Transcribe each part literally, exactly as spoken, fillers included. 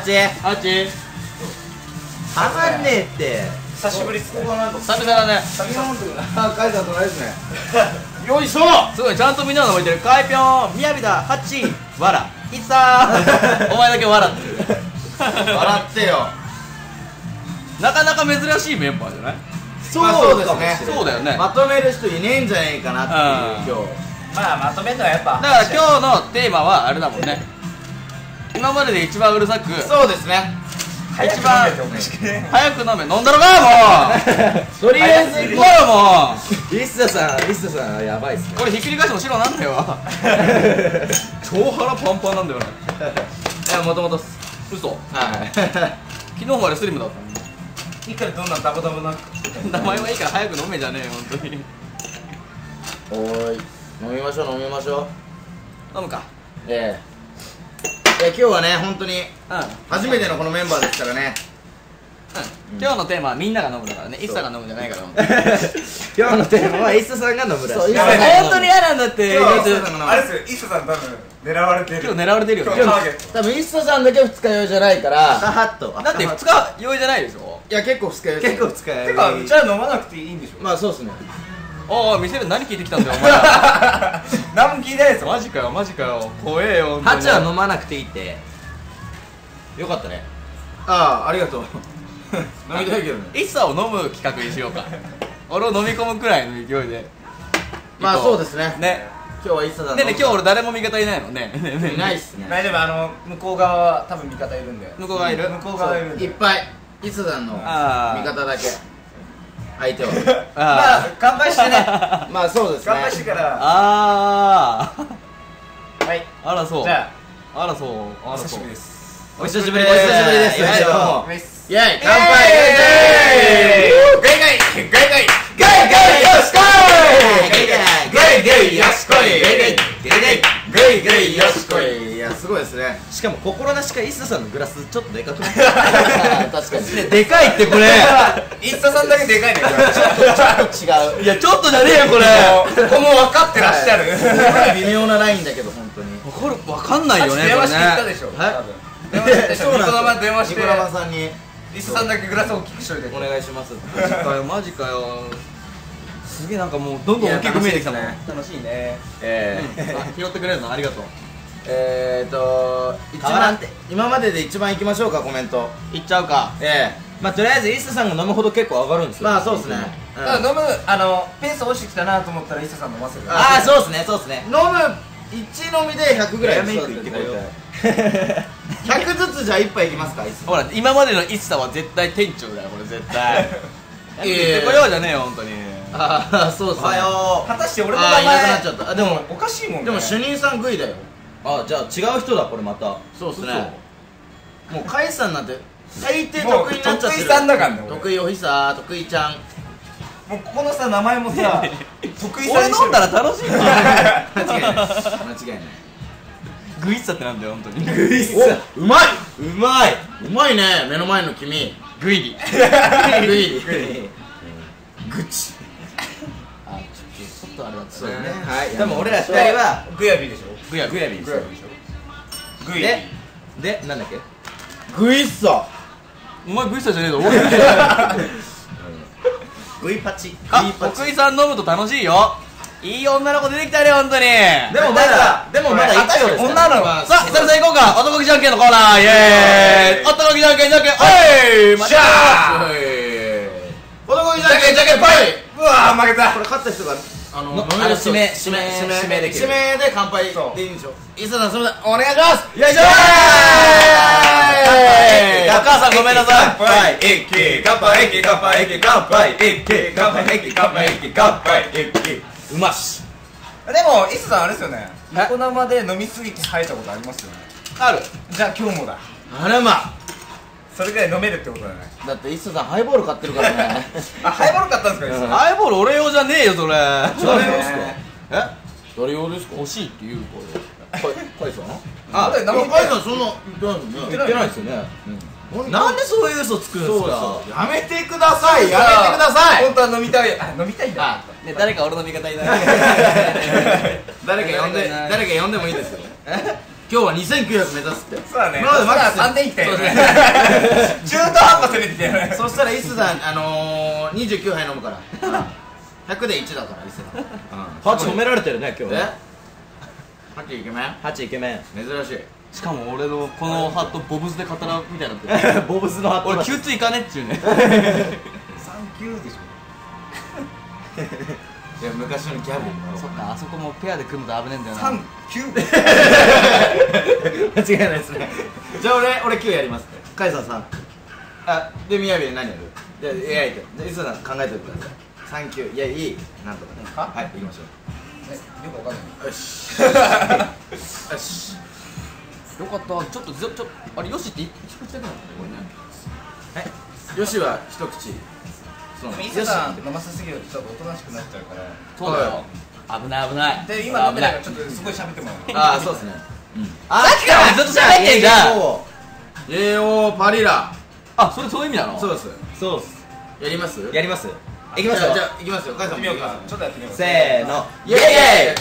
ちはちはまんねえって久しぶりっすね。 久々だね。 あ、カイさん隣ですね。 よいしょすごいちゃんとみんなの覚えてる。かいぴょん、みやびだ、はち、わら、いっさーお前だけ笑ってる。 笑ってよ。 なかなか珍しいメンバーじゃない？ そうですね。 そうだよね。 まとめる人いねえんじゃねえかなっていう今日。 まあまとめるのはやっぱ。 だから今日のテーマはあれだもんね。今までで一番うるさく、 そうですね。 一番早く飲め、飲んだろかもう。 とりあえず行こうよもう。 リッサさん、リッサさんやばいっすね。 これひっくり返しても白なんだよ。超腹パンパンなんだよね。 いや、もともと嘘。 はい昨日までスリムだったいくらどんなダボダボな。 の。名前はいいから早く飲めじゃねえよ本当に。 おーい、飲みましょう飲みましょう。 飲むか。 ええいや、今日はね、本当にうん。うん。 初めてのこのメンバーですからね。 今日のテーマはみんなが飲むだからね。一茶が飲むんじゃないから。 今日のテーマはイッサさんが飲むらしい。 いや本当に嫌なんだって。 今日は今イッサさんが飲む。 あれですよ、イッサさん多分狙われてる。 日狙われてるよね。 今日ターゲット。 多分イッサさんだけ二日酔いじゃないから赤ハット。 だって二日酔いじゃないでしょ。 いや、結構二日酔い。結構二日酔い。 てか、じゃあ飲まなくていいんでしょ。 まあそうっすね。 おい店で何聞いてきたんだよお前。 何も聞いてないですよ。 マジかよマジかよ。怖えよ。 ハチは飲まなくていいって。よかったね。ああ、ありがとう。飲みたいけどね。 一茶を飲む企画にしようか。俺を飲み込むくらいの勢いで。 まあそうですね。 ね。 今日はイッサさんねね今日俺誰も味方いないのね。ねねいないっすね。 大丈夫、あの、向こう側は多分味方いるんで。 向こう側いる。 向こう側いるんで。 いっぱいイッサさんのあー味方だけ。相手は。 まあ、乾杯してね。 まあそうですね。 乾杯してから。 ああ。 はい。 あらそう。 じゃあらそう。 あ、おあらそう久しぶり。です。 お久しぶりです。 お久しぶりです。 よいしょどうもウェイスイェイ乾杯。 ガイガイガイガイガイガイよしこい。ガイガイよしこい。ガイガイガイガイよしこい。いや、すごいですね。しかも心なしかイッサさんのグラスちょっとでかくない？確かに。 でかいってこれ。 イッサさんだけでかいね。これちょっと違う。 いやちょっとじゃねえよこれ。 ここも分かってらっしゃる。 すごい微妙なラインだけど本当に。 わかるわかんないよね電話これね。 して言ったでしょ。 はい多分電話してでしょ。ニコ生電話して。 ニコ生さんにイッサさんだけグラス大きくしといて。 お願いします。 マジかよマジかよ。すげえなんかもうどんどん大きく見えてきたもん。 いや楽しいね。 えうんあ拾ってくれるのありがとう。 えーと一番変わらんて今までで一番いきましょうかコメント。 いっちゃうか。 ええまあとりあえずイッサさんが飲むほど結構上がるんですよ。まあそうですね。 だから飲む、あの、ペース落ちてきたなと思ったらイッサさん飲ませる。 ああそうですねそうですね。飲むいち飲みでひゃくぐらい。 やめいく言ってこいよ。 ひゃくずつじゃあいっぱいいきますか。 ほら今までの一茶は絶対店長だよこれ絶対。 いやいやいや言ってこようじゃねえよ本当に。 ああそうですね。 おはよ果たして俺のあー名前いなくなっちゃった。あでもおかしいもんね。 でも主任さんグイだよ。 あじゃあ違う人だこれまた。 そうですね。もうカイさんなんて最低得意になっちゃってる。 もう得意さんだからね俺得意おひさ得意ちゃん。 もうここのさ名前もさ得意さ俺飲んだら楽しいな。 間違いない間違いない。 グイッサってなんだよ本当に。 グイさうまいうまいうまいね目の前の君。 グイリ。 グイリグチ。 あちょっとちょっとあれだったそうね。 ね。 はい。でも俺ら二人はグヤビでしょ。 グヤグヤビグヤビでしょ。グイででなんだっけグイッサお前グイッサじゃねえぞ。俺グイパチ。 あ徳井さん飲むと楽しいよ。いい女の子出てきたね本当に。 でもまだでもまだ一票です女の子はさあ久々に行こうか。男気じゃんけんのコーナーイエーイ。男気じゃんけんじゃんけんおい。 しゃー男気じゃんけんじゃんけんぽい。 うわー負けた。 これ勝った人があのの飲める人あの指名指名指名指名できる指名で乾杯そうでいいんでしょ。伊佐さんそれでお願いします。 よいしょー。お母さんごめんなさい。 乾杯一気乾杯一気乾杯一気乾杯一気乾杯一気乾杯一気乾杯一気。 うまし。 でもイッサさんあれですよね。ニはいコ生で飲みすぎて吐いたことありますよね。 ある。 じゃあ今日もだ。 あらまそれぐらい飲めるってことだね。 だって伊佐さんハイボール買ってるからね。 あ、ハイボール買ったんですかイッサさん。 アイボール俺用じゃねえよそれ。 誰用ですか。 え誰用ですか。 欲しいって言うこカイカイさん。 れ。 あ、 だって生中井さんそんな言って言ってないですよね。 なんでそういう嘘つくんですか。 やめてください、やめてください。本当は飲みたい、あ、飲みたいんだ。 ね、誰か俺の味方いない。 誰か呼んで、誰か呼んでもいいですよ。今日はにせんきゅうひゃく目指すって。 そうだね。 今までマックスさんぜんいきたいよね。中途半端攻めてきたよね。 そしたらイスさん、あのー、にじゅうきゅうはい飲むからひゃくでいちだからイスさん。 ハチ褒められてるね今日ね。 ハチイケメン、 ハチイケメン。 珍しい。 しかも俺のこのハットボブスで語らうみたいになってる。ボブスのハット俺キューツいかねっちゅうね。 サンキューでしょ。 いや、昔のギャル。 そっか、あそこもペアで組むと危ねえんだよな。 サンキュー。 間違いないですね。じゃあ俺、俺きゅうやります。カイさんさん。あ、で、みやびで何やる。じゃあ、エーアイ と。じゃあ、イスさん考えておいてください。サンキュー、いや、いい。なんとかね。はい、行きましょよくわかんない。 う。よし。よし。 よかった。ちょっとちょっとあれヨシって一口だけなんだねこれね。 はい。よしは一口。そうイスさん飲ませすぎるとちょっとおとなしくなっちゃうから。 そうだよ。危ない危ない。 で今飲んでないからちょっとすごい喋ってもらう。 ああ、そうですね。 さっきからずっと喋ってんじゃん。 イエオーパリラ。 あ、それそういう意味なの。 そうです。 そうっす。 やります。 やります。 いきますよ。じゃあ、いきますよ。カイさんもやってみようか。ちょっとやってみよう。 せーの。 イエイイエイ。違う違う。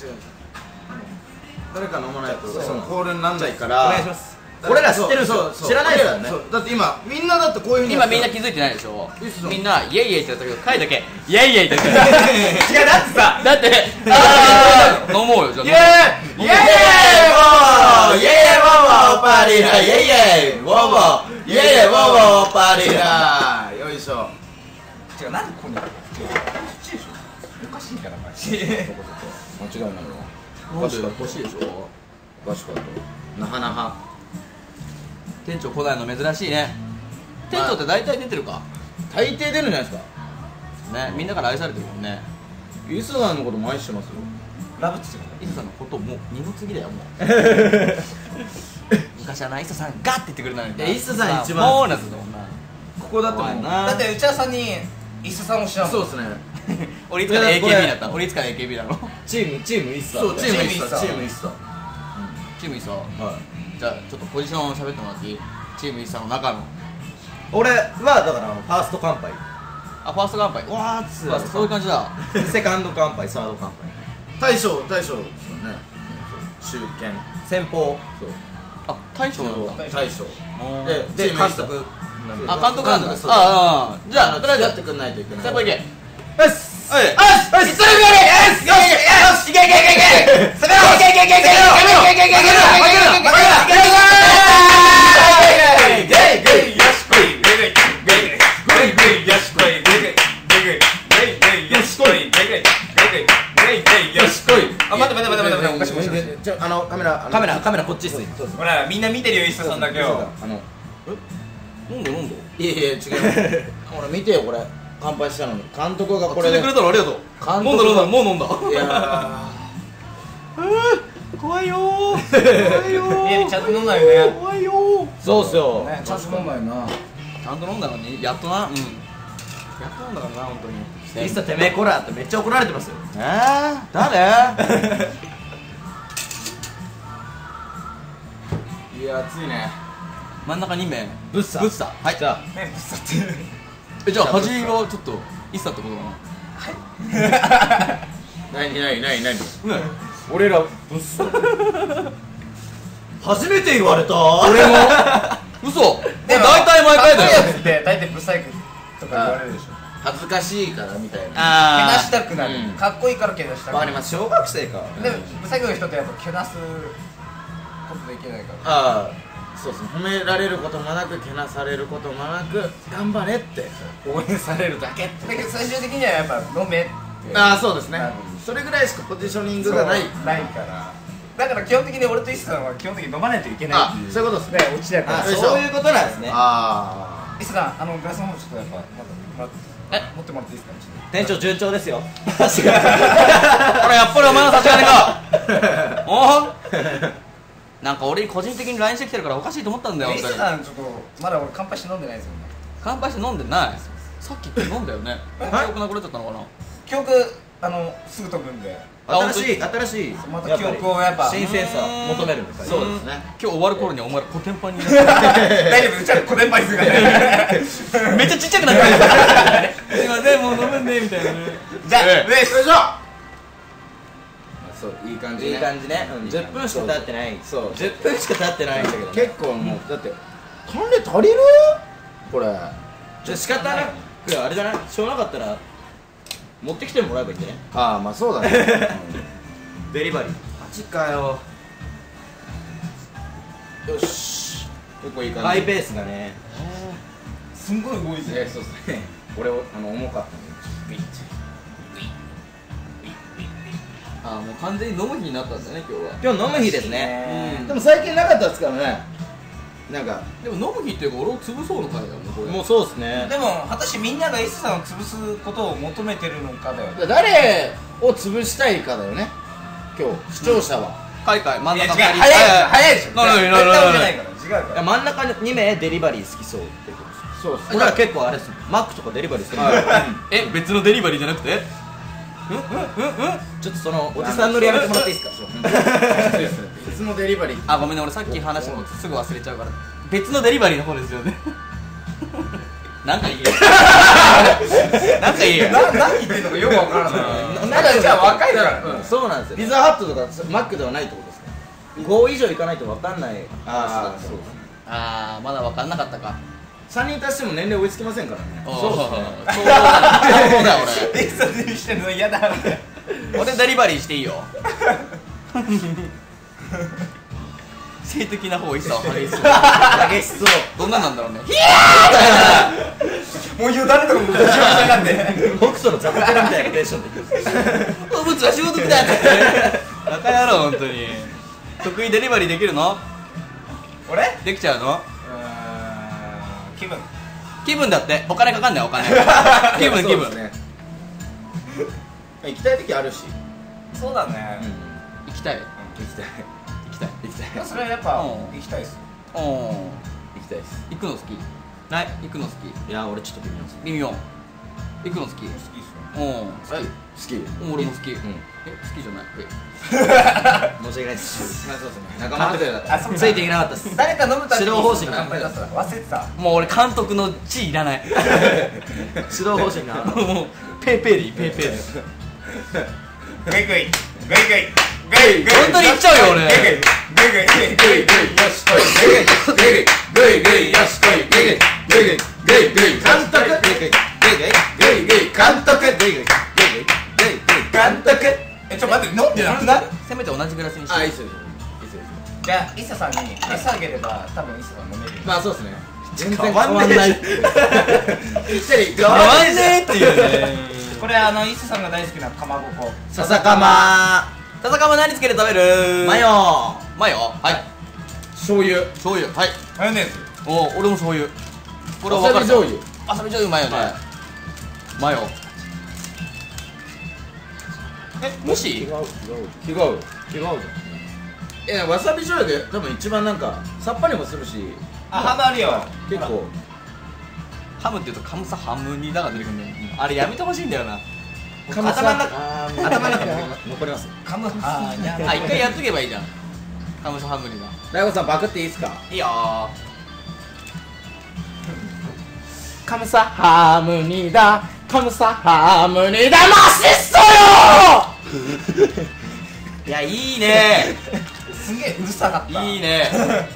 誰か飲まないとそのコールになんないから。 お願いします。俺ら知ってる人知らないですよね。 だって今みんなだってこういうふうに今みんな気づいてないでしょ。みんなイエイイエイってやったけどカイだけイエイイエイって言ってる。違う、だってさ、だって飲もうよ。じゃあイエイイエイイエイウォーイエイイエイウォーウォーパリライエイイエイウォーウォーイエイイエイウォーウォーパリラよいしょ。 違う、なんでこんなこっちでしょ。おかしいからマジ。 間違いないよ。 マジ欲しいでしょ。 おかしかったなはなは。 店長来ないの珍しいね。店長って大体出てるか。 大抵出るんじゃないですかね、みんなから愛されてるもんね。 イスさんのことも愛してますよ。 ラブって言ってイソさんのこともう二の次だよもう。昔はなイソさんガッて言ってくれたのに。 いやイソさん一番モーナズだもんな。 ここだってもんな。 だって内田さんにイスさんを知らん。 そうですね。 俺いつから エーケービー だった。俺いつから エーケービー なの。チームチームイスさ。 そう、チームイスさ。 チチームイスさ。 チームイスさ。 はい。 じゃあちょっとポジションを喋ってもらっていい？チームイスさんの中の。 俺はだからあのファースト乾杯。 あ、ファースト乾杯。わーっつ。そういう感じだ。 セカンド乾杯、サード乾杯。大将、大将ですよね。中堅。先方。そう。 あ、大将なんだ。 大将。 で、 で、監督。 あ、監督なんだ。ああ、じゃあ、とりあえずやってくんないといけない。 先輩行け。よし。 はい。よし。よし。よし。よし。よし。いけいけいけいけ。攻めろ。いけいけいけいけ。攻めろ。いけいけいけいけ。負けるな。負けるな。負けるな。ゲイゲイよしこい。ゲイゲイゲイゲイよしこい。ゲイゲイゲイゲイよしこい。ゲイゲイゲイゲイよしこい。 あ、待って待って待って待って、おかしいおかしい。 ちょ、あのカメラカメラカメラこっちっす。 ほら、みんな見てるよ、イスさんだけを。 あの、 飲んで飲んで。 いやいや違う。ほら見てよこれ。乾杯したのに監督がこれで。 ついてくれたのありがとう。飲んだ飲んだもう飲んだ。 いや怖いよー。怖いよー。 いや、ちゃんと飲んだよね。 怖いよー。 そうっすよ。 ちゃんと飲んだよな。 ちゃんと飲んだのにやっとな。うん。やっと飲んだからな本当に。 いっさてめえこらってめっちゃ怒られてますよ。 えー、誰？ いや暑いね。 真ん中に名。 ブッサ。 ブッサ。はい。じゃあ、 ね、ぶっさって。 えじゃあ端はちょっとイッサってことかなになになになに。 な。ね。 俺らブッサ。初めて言われた。 俺も。嘘。 でも大体毎回だよ。 かっこいいやつって大体ブサイクとか言われるでしょ。 恥ずかしいからみたいな。 けあなしたくなる。 うんかっこいいからけなしたくなる。 わかります。小学生か。 でもブサイクの人ってやっぱけなすことできないから。 ああ、そうですね。褒められることもなくけなされることもなく頑張れって応援されるだけって。 だけど最終的にはやっぱ飲めって。 ああ、そうですねなる。 それぐらいしかポジショニンそうグがない。 ないから。だから基本的に俺とイスさんは基本的に飲まないといけないっていう。 あそういうことですねね、オチだから。 あよいしょそういうことなんですね。 あイスさん、あのグラスの方ちょっとやっぱまだもらってえ持ってもらっていいですか。 店長順調ですよ。確かに。ほらやっぱりお前の差し金か。おお。なんか俺に個人的に ライン してきてるからおかしいと思ったんだよ。 イスさんちょっとまだ俺乾杯して飲んでないですよね。 乾杯して飲んでない。さっき飲んだよね。記憶なくなっちゃったのかな。 記憶あのすぐ飛ぶんで、 新しい新しいまた記憶をやっぱ新鮮さ求めるんですか。そうですね。 今日終わる頃にはお前らコテンパンになっ大丈夫、うちはコテンパイスがねてめっちゃちっちゃくなってるすいませんもう飲むんでみたいなね。 じゃあよいしょ。 そういい感じね、 いい感じね。じゅっぷんしか経ってない。そうじゅっぷんしか経ってないんだけど、結構もうだって鍛錬足りるこれ。じゃ仕方なくあれだな、しょうがなかったら持ってきてもらえばいいんじゃね。ああまあそうだねデリバリーマジかよ。よし、 結構いい感じ。 ハイペースだね。 すんごい動いてる。 そうですね。俺あの重かったんでああもう完全に飲む日になったんだね今日は。 今日飲む日ですね。 うんでも最近なかったですからね。なんかでも飲む日っていうか俺を潰そうの回だよねこれ。 もうそうですね。 でも果たしてみんながイスさんを潰すことを求めてるのかだよね。 誰を潰したいかだよね。今日視聴者は。 海外真ん中いや違う、早い早いでしょ。 なるほど絶なるほど対じゃないから、違うかいや真ん中に名デリバリー好きそうってことです。そうです。俺ら結構あれです。マックとかデリバリーするんで。 え別のデリバリーじゃなくてちょっとそのおじさん乗りやめてもらっていいですか。別のデリバリー。 あごめんね俺さっき話したのすぐ忘れちゃうから別のデリバリーの方ですよねなんかいいよなんかいいよら。何言ってんのかよくわからない。なんかじゃあ若いからうんそうなんですよ。ピザハットとかマックではないってことですか。ご以上いかないと分かんない話だああ、 った。 そうああまだ分かんなかったか。 さんにん足しても年齢追いつきませんからね。 そうですねそうそうだ俺イスさんにしてんの嫌だ。 俺デリバリーしていいよ性的な方いさ激しそう激しそう。 どんなんなんだろうねもうよだれとかもう後ろに下がって北斗のザブテラみたいなテンションで言ってる。 動物は仕事来たってバカ野郎本当に。得意デリバリーできるの？ 俺できちゃうの？ うーん、気分気分だってお金かかんないお金気分気分そうですね。行きたい時あるし。 そうだね。 行きたい行きたい行きたい行きたいそれはやっぱうん行きたいです。 おお行きたいです。 行くの好きはい。 行くの好きいや俺ちょっと微妙です。 微妙行くの好き好きっすよ。 おお好はい。好き。 き俺も好きえうん。 好きじゃないえ申し訳ないです。まあそうですね。仲間ってくれなかった。 あそうかついていけなかったです。 誰か飲むたびに指導方針が乾杯出したら忘れてた。 もう俺監督の地いらない指導方針が。 もうペイペイでいいペイペイでグイグイグイグイグイグイ本当に行っちゃうよ俺グイグイグイグイグイグイグイよしこいグイグイグイグイよしこいグイグイグイグイグイグイ監督グイグイグイグイグイ監督グイグイグイグイグイ監督えちょ待って飲んでなくない？ せめて同じグラスにしあ、いいてっすよ。いいっすよ。 じゃあイッサさんに餌あげれば多分イッサさん飲めるよ。 まあそうですね。全然変わんないぴったり変わんねえっていうねこれあのイッサさんが大好きなかまぼこ。 笹かま笹かま何つけて食べる？ マヨマヨはい醤油醤油はいマヨネーズ。 おお俺も醤油これはわさび分かる醤油。 わさび醤油うまいよねはいマヨえもし違う違う違う違うじゃん。いやわさび醤油で多分一番なんかさっぱりもするし、 あ、ハムあるよ。 結構ハムって言うとカムサハムニだが出てくるんだよあれやめてほしいんだよな頭の中頭の中残ります。 カムあーやあ一回やっとけばいいじゃんカムサハムニだ大悟さんパクっていいですか。 いいよーカムサハムニダカムサハムニダマシストよいやいいねすげえうるさかった。 いいね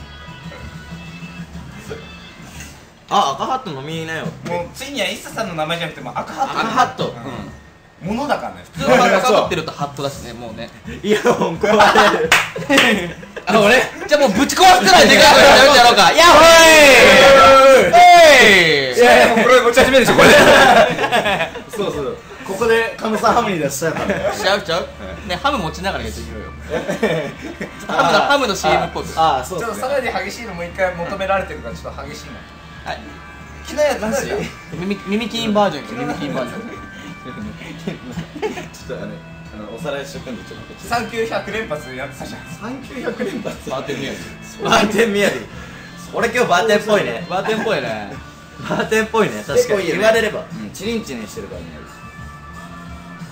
あ、赤ハット飲みなよ。 もうついにはイッサさんの名前じゃなくてもう赤ハット。 赤ハットうんものだからね。 普通のハットかぶってるとハットだしねもうねイヤホン壊れる。 あ俺じゃあもうぶち壊すくらいでかい声で喋ってやろうかヤッホーイえいいやいやもうこれ持ち始めるでしょこれ。 そうそう。ここでカムサハムニダしちゃうからね。 しちゃうしちゃうねハム持ちながらやってみようよハムのハムの シーエム っぽくああ、そうちょっですね。 とさらに激しいのもう一回求められてるからちょっと激しいの。 はい昨日やったんですよ。 耳耳キーンバージョンです耳キーンバージョンちょっとあの、あのおさらいしとくんでちょっとこっち。 さんきゅうひゃく連発やってたじゃん。 さんきゅうひゃく連発。 バーテンミヤバーテン宮城。俺今日バーテンっぽいね。 バーテンっぽいねバーテンっぽいね。確かに結構いいよね言われれば。うん、チリンチリンしてるからね。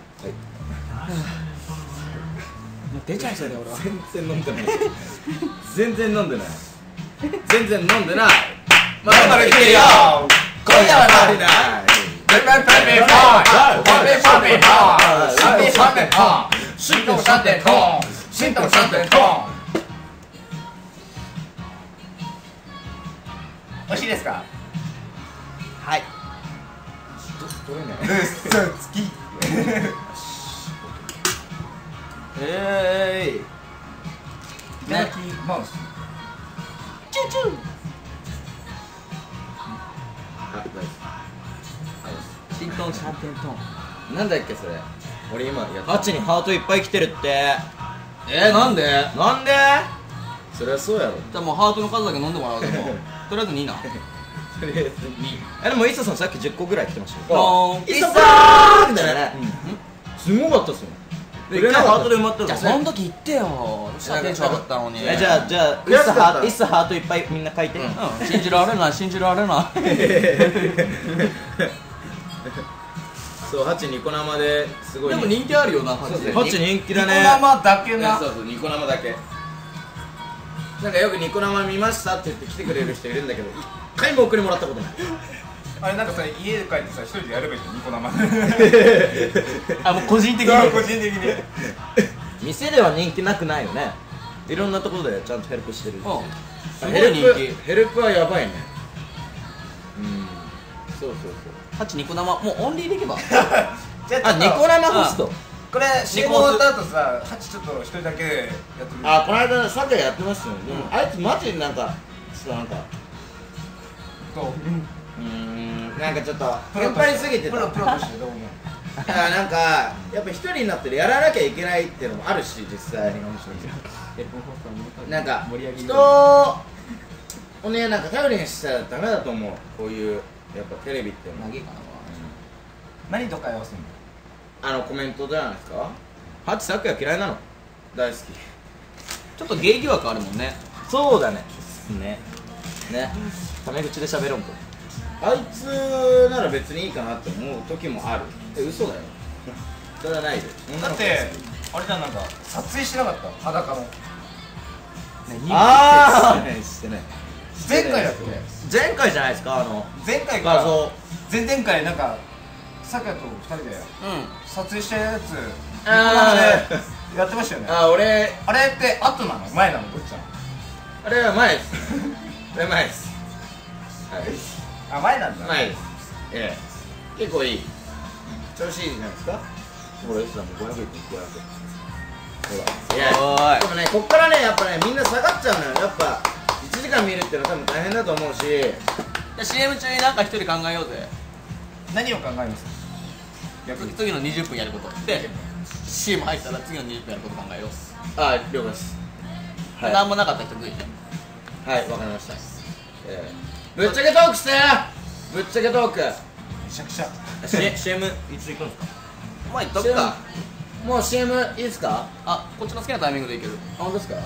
もう出ちゃいそうだよ俺は。 全然飲んでない全然飲んでない全然飲んでないまだまだ来てるよ今夜は飲んでないパピパピパピパピパピパピパ新東三点トン新東三点トン美味しいですかはい。 取れない嘘つきえーいいただきますチューチュー。 あ、大丈新トン三点トン。 夫なんだっけそれ俺今やったハチにハートいっぱい来てるってえー、なんで？ なんでそりゃそうやろじゃあもうハートの数だけ飲んでもらうでもとりあえずにな。 とりあえずにあでもイッサさんさっきじゅっこぐらい来てましたよドーン。 イッサーみたいなねすごかったっすもん一回ハートで埋まってる。じゃあその時言ってよ。どうしたテンション上がったのに。 えじゃあじゃあイッサハートイッサハートいっぱいみんな書いてうん、信じられない信じられない。 そうハチニコ生ですごいでも人気あるよな。 そうですねハハチ人気だねニコ生だけなそうそうニコ生だけなんかよくニコ生見ましたって言って来てくれる人いるんだけど一回も送りもらったことないあれなんかさ家で帰ってさ一人でやればいいじゃんニコ生あもう個人的そうに。 個人的に店では人気なくないよねいろんなところでちゃんとヘルプしてるうん。すごヘルい人プ気。 ヘルプはやばいねうんそうそうハチニコ生もうオンリーでいけば。 じゃあそうあニコ生ホストこれ シーエム 終わった後さハチちょっと一人だけやってみるあこの間サッカーやってましたよねでもあいつマジでなんかちょっとなんかどううーんなんかちょっとテンパりすぎてたプロプロとしてどう思うあなんかやっぱ一人になってやらなきゃいけないっていうのもあるし実際なんか人をねなんか頼りにしちゃダメだと思うこういうやっぱテレビっていうのは投げかな。 何と会話するのあのコメントじゃないですかハチサッカー嫌いなの大好きちょっとゲイ疑惑あるもんね。 そうだねねねタメ口で喋ろんとあいつなら別にいいかなって思う時もあるえ嘘だよそれはないでだってあれじゃんなんか撮影してなかった裸のああしてない前回だっけ前回じゃないですかあの前回か画像前々回なんかさくやとふたりでう撮影したやつニコあ生でやってましたよねあ俺あれって後なの前なのこっちゃんあれは前ですあれ前ですはいあ前なんだ前ですええ結構いい調子いいじゃないですかほらいつだもごひゃくいってごひゃくほらいやおいでもねこっからねやっぱねみんな下がっちゃうのよやっぱいちじかん見るっていうのは多分大変だと思うしん。じゃあ シーエム 中になんか一人考えようぜ。 何を考えますか逆に次のにじゅっぷんやることで シーエム 入ったら次のにじゅっぷんやること考えよう。 ああ了解ですはい何もなかった人グイて。 はいわかりましたええぶっちゃけトークしてぶっちゃけトークめちゃくちゃシーエム いつ行くんですか？ まあ言っとくか。 もう シーエム いいですか？ あ、こっちの好きなタイミングでいける。 あ、本当ですか？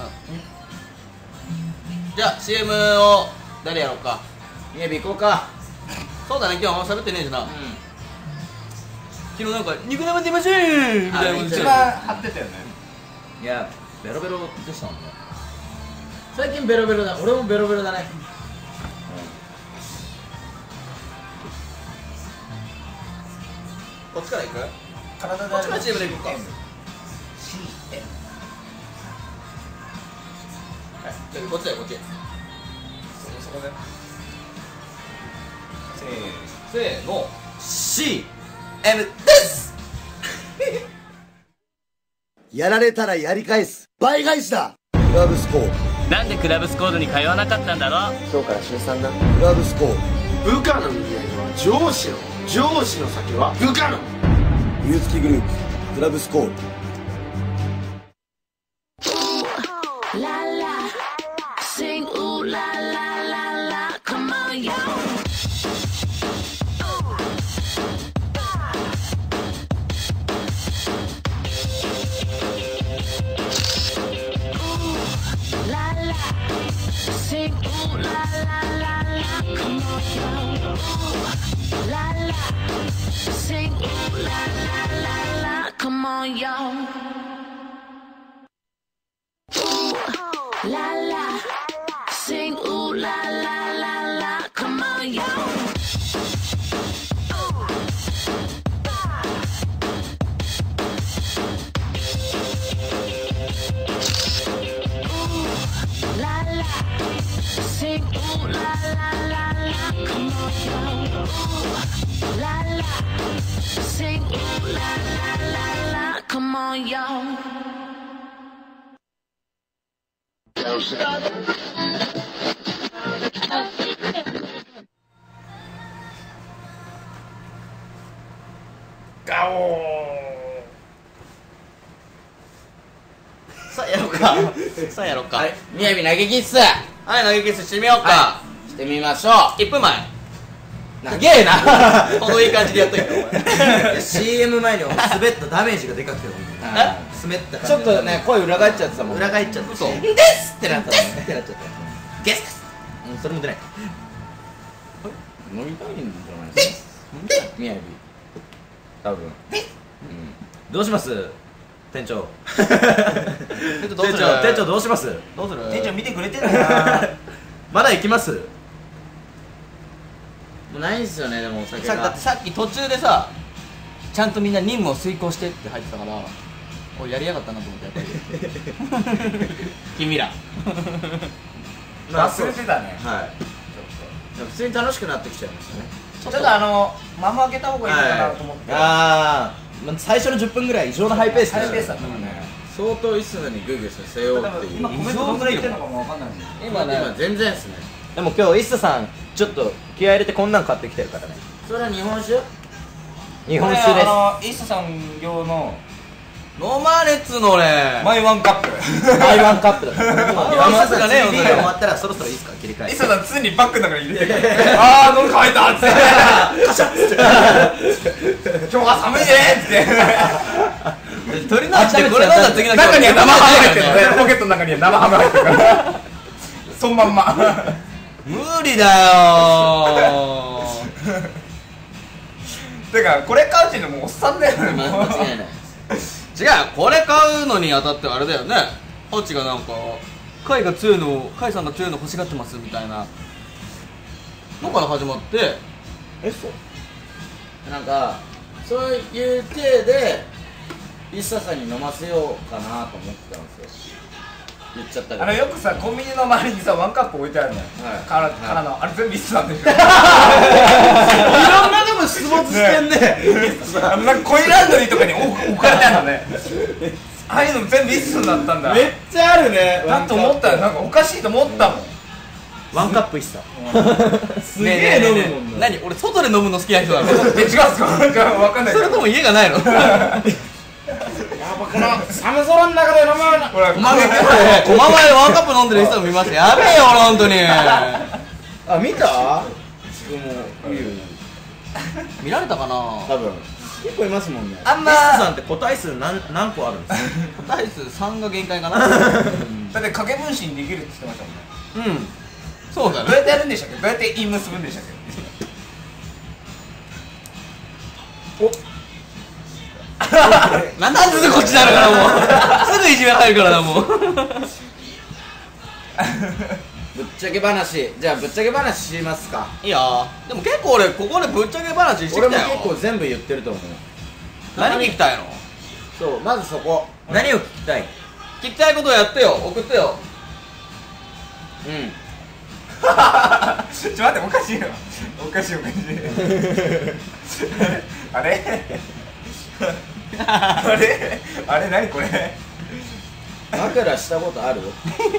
じゃあ シーエム を誰やろうか。 みやび行こうか。 そうだね、今日あんま喋ってねえしな。昨日なんか肉生出ませんみたいなこと言ってたよ。 一番張ってたよね。 いやベロベロでしたもんね。 最近ベロベロだ。俺もベロベロだね。 こっちから行く？ 体でこっちから シーエム で行こうか。 シーエムはい、こっちだよ、こっち。 そこそこでせーせーの。 シーエム ですやられたらやり返す倍返しだ。クラブスコーなんでクラブスコードに通わなかったんだろう。 今日から週さんだ。クラブスコー部下の見合いは上司の上司の先は部下の冬月グループクラブスコー La la, sing ooh la la la la, come on yo. Ooh la la, sing ooh la la la la, come on yo. Ooh la la, sing ooh la la la la, come on yo. La la, sing ooh la la la la, come on yo. Ooh la la, sing ooh la la la la, come on yo. Ooh la la, sing ooh la la la la, come on yo. ガオさあやろうか。さあやろうか。 はい、みやび投げキッスはい、投げキッスしてみようか。 してみましょう。 いっぷんまえ。 長えな。 このいい感じでやっといて。 いや シーエム 前に滑ったダメージがでかくてあ滑った感じちょっとね、声裏返っちゃってたもん。 裏返っちゃった。 嘘。 ですってなったもんね。 ってなっちゃったゲスです。 うんそれも出ない。 飲みたいんじゃないですか。みやび多分。 どうします店長。 店長どうする？ 店長店長どうします？ どうする？ 店長見てくれてんだなまだ行きます？ もうないんすよね、でもお酒がさだって。さっき途中でさ、ちゃんとみんな任務を遂行してって入ってたから、おいやりやがったなと思ってやっぱり。君ら。 忘れてたね。 はい普通に楽しくなってきちゃいましたね。 ちょっとあの間も開けた方がいいのかなと思って。 ああ最初のじゅっぷんぐらい異常なハイペースでハイペースだったからね。 相当いつにグイグイさせようっていう。 今コメントどんぐらい言ってるのかもわかんないんで。 今ね、今全然ですね。 でも今日イッサさんちょっと気合い入れてこんなん買ってきてるからね。 それは日本酒？ 日本酒です。 あのイッサさん用の飲まれっつの俺。 マイワンカップ。 台湾カップだから。 ワンカップがねえよビール終わったらそろそろいいですか切り替え。 イッサさん常にバッグの中に入れてあー喉乾いたっつって今日は寒いねっつって取り直してこれ飲んだら次の日中には生ハム入ってるのね。ポケットの中には生ハム入ってるからそのまんま無理だよーてかこれ買うっていうのもうおっさんだよね。もう間違いない。 違う、これ買うのにあたってあれだよね。ハチがなんかカイが強いの、カイさんが強いの欲しがってますみたいなのから始まって、 えそうなんかそういう体でイッサさんに飲ませようかなと思ってたんですよ。言っちゃったけど。 あのよくさコンビニの周りにさワンカップ置いてあるのよ。 はいからからのあれ全部イッサなんだよ。 いろんなとこ出没してんね。 あのなんかコインランドリーとかに置置かれてあるのね。ああいうの全部イッサだったんだ。 めっちゃあるね。 だと思ったよ。なんかおかしいと思ったもん。 ワンカップイッサ。すげねえ飲えねえねむもんな。 え何俺外で飲むの好きな人なの？ え違うっすか？わかんないけど。 それとも家がないの？ この寒空の中で飲むような。 ほらお前お前ワンカップ飲んでる人も見ました。やべえよ本当に。 あ、見た？もういいよ。 見られたかな。 多分結構いますもんね。 あんまイッサさんって個体数何何個あるんですか？ 個体数さんが限界かな。 だって影分身できるって言ってましたもんね。 うんそうだどうやっね。 てやるんでしたっけ？どうやって陰結ぶんでしたっなんなんですぐこっちなるからもうすぐいじめ入るからなもう。 ぶっちゃけ話、じゃあぶっちゃけ話しますか。 いいよ。でも結構俺ここでぶっちゃけ話して俺もきたよ。 結構全部言ってると思う。 何聞きたいの？ そう、まずそこ。 何を聞きたい？ 聞きたいことをやってよ。送ってよ。 うんちょっと待って、おかしいよ。おかしいおかしい。あれあれあれ何これ。 枕したことある？ も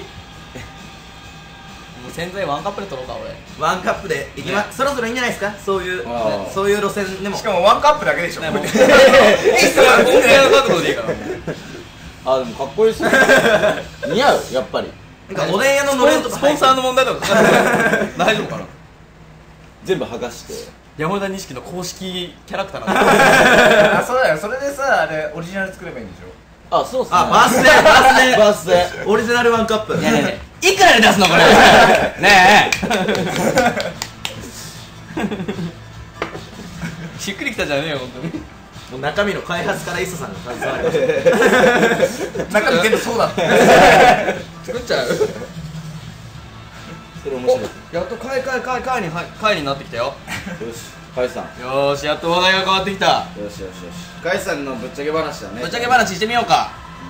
う洗剤ワンカップで取ろうか俺。 ワンカップでいきま、そろそろいいんじゃないですか？そういうあーそういう路線でも。 しかもワンカップだけでしょ。 ねもうこれえそれは今回の角度でいいから。 あ、でもかっこいいっすね。似合う、やっぱり。 なんかおでん屋ののれんとかスポンサーの問題とか大丈夫かな。 全部剥がして。 山田錦の公式キャラクターなんだ。 あ、そうだよ。それでさ、あれオリジナル作ればいいんでしょ。 あ、そうっすね。 あ、バースデーバースデーバースデー。 オリジナルワンカップ。 ねえねえねえいくらで出すのこれ。ねえしっくりきたじゃねえよ本当に。 もう中身の開発からイッサさんが携わりました中身全部そうだった。 作っちゃう。 それ面白い。 やっと買い買い買い買いに買いになってきたよ。 よし、カイさん。 よーしやっと話題が変わってきた。 よしよしよし。カイさんのぶっちゃけ話だね。 ぶっちゃけ話してみようか。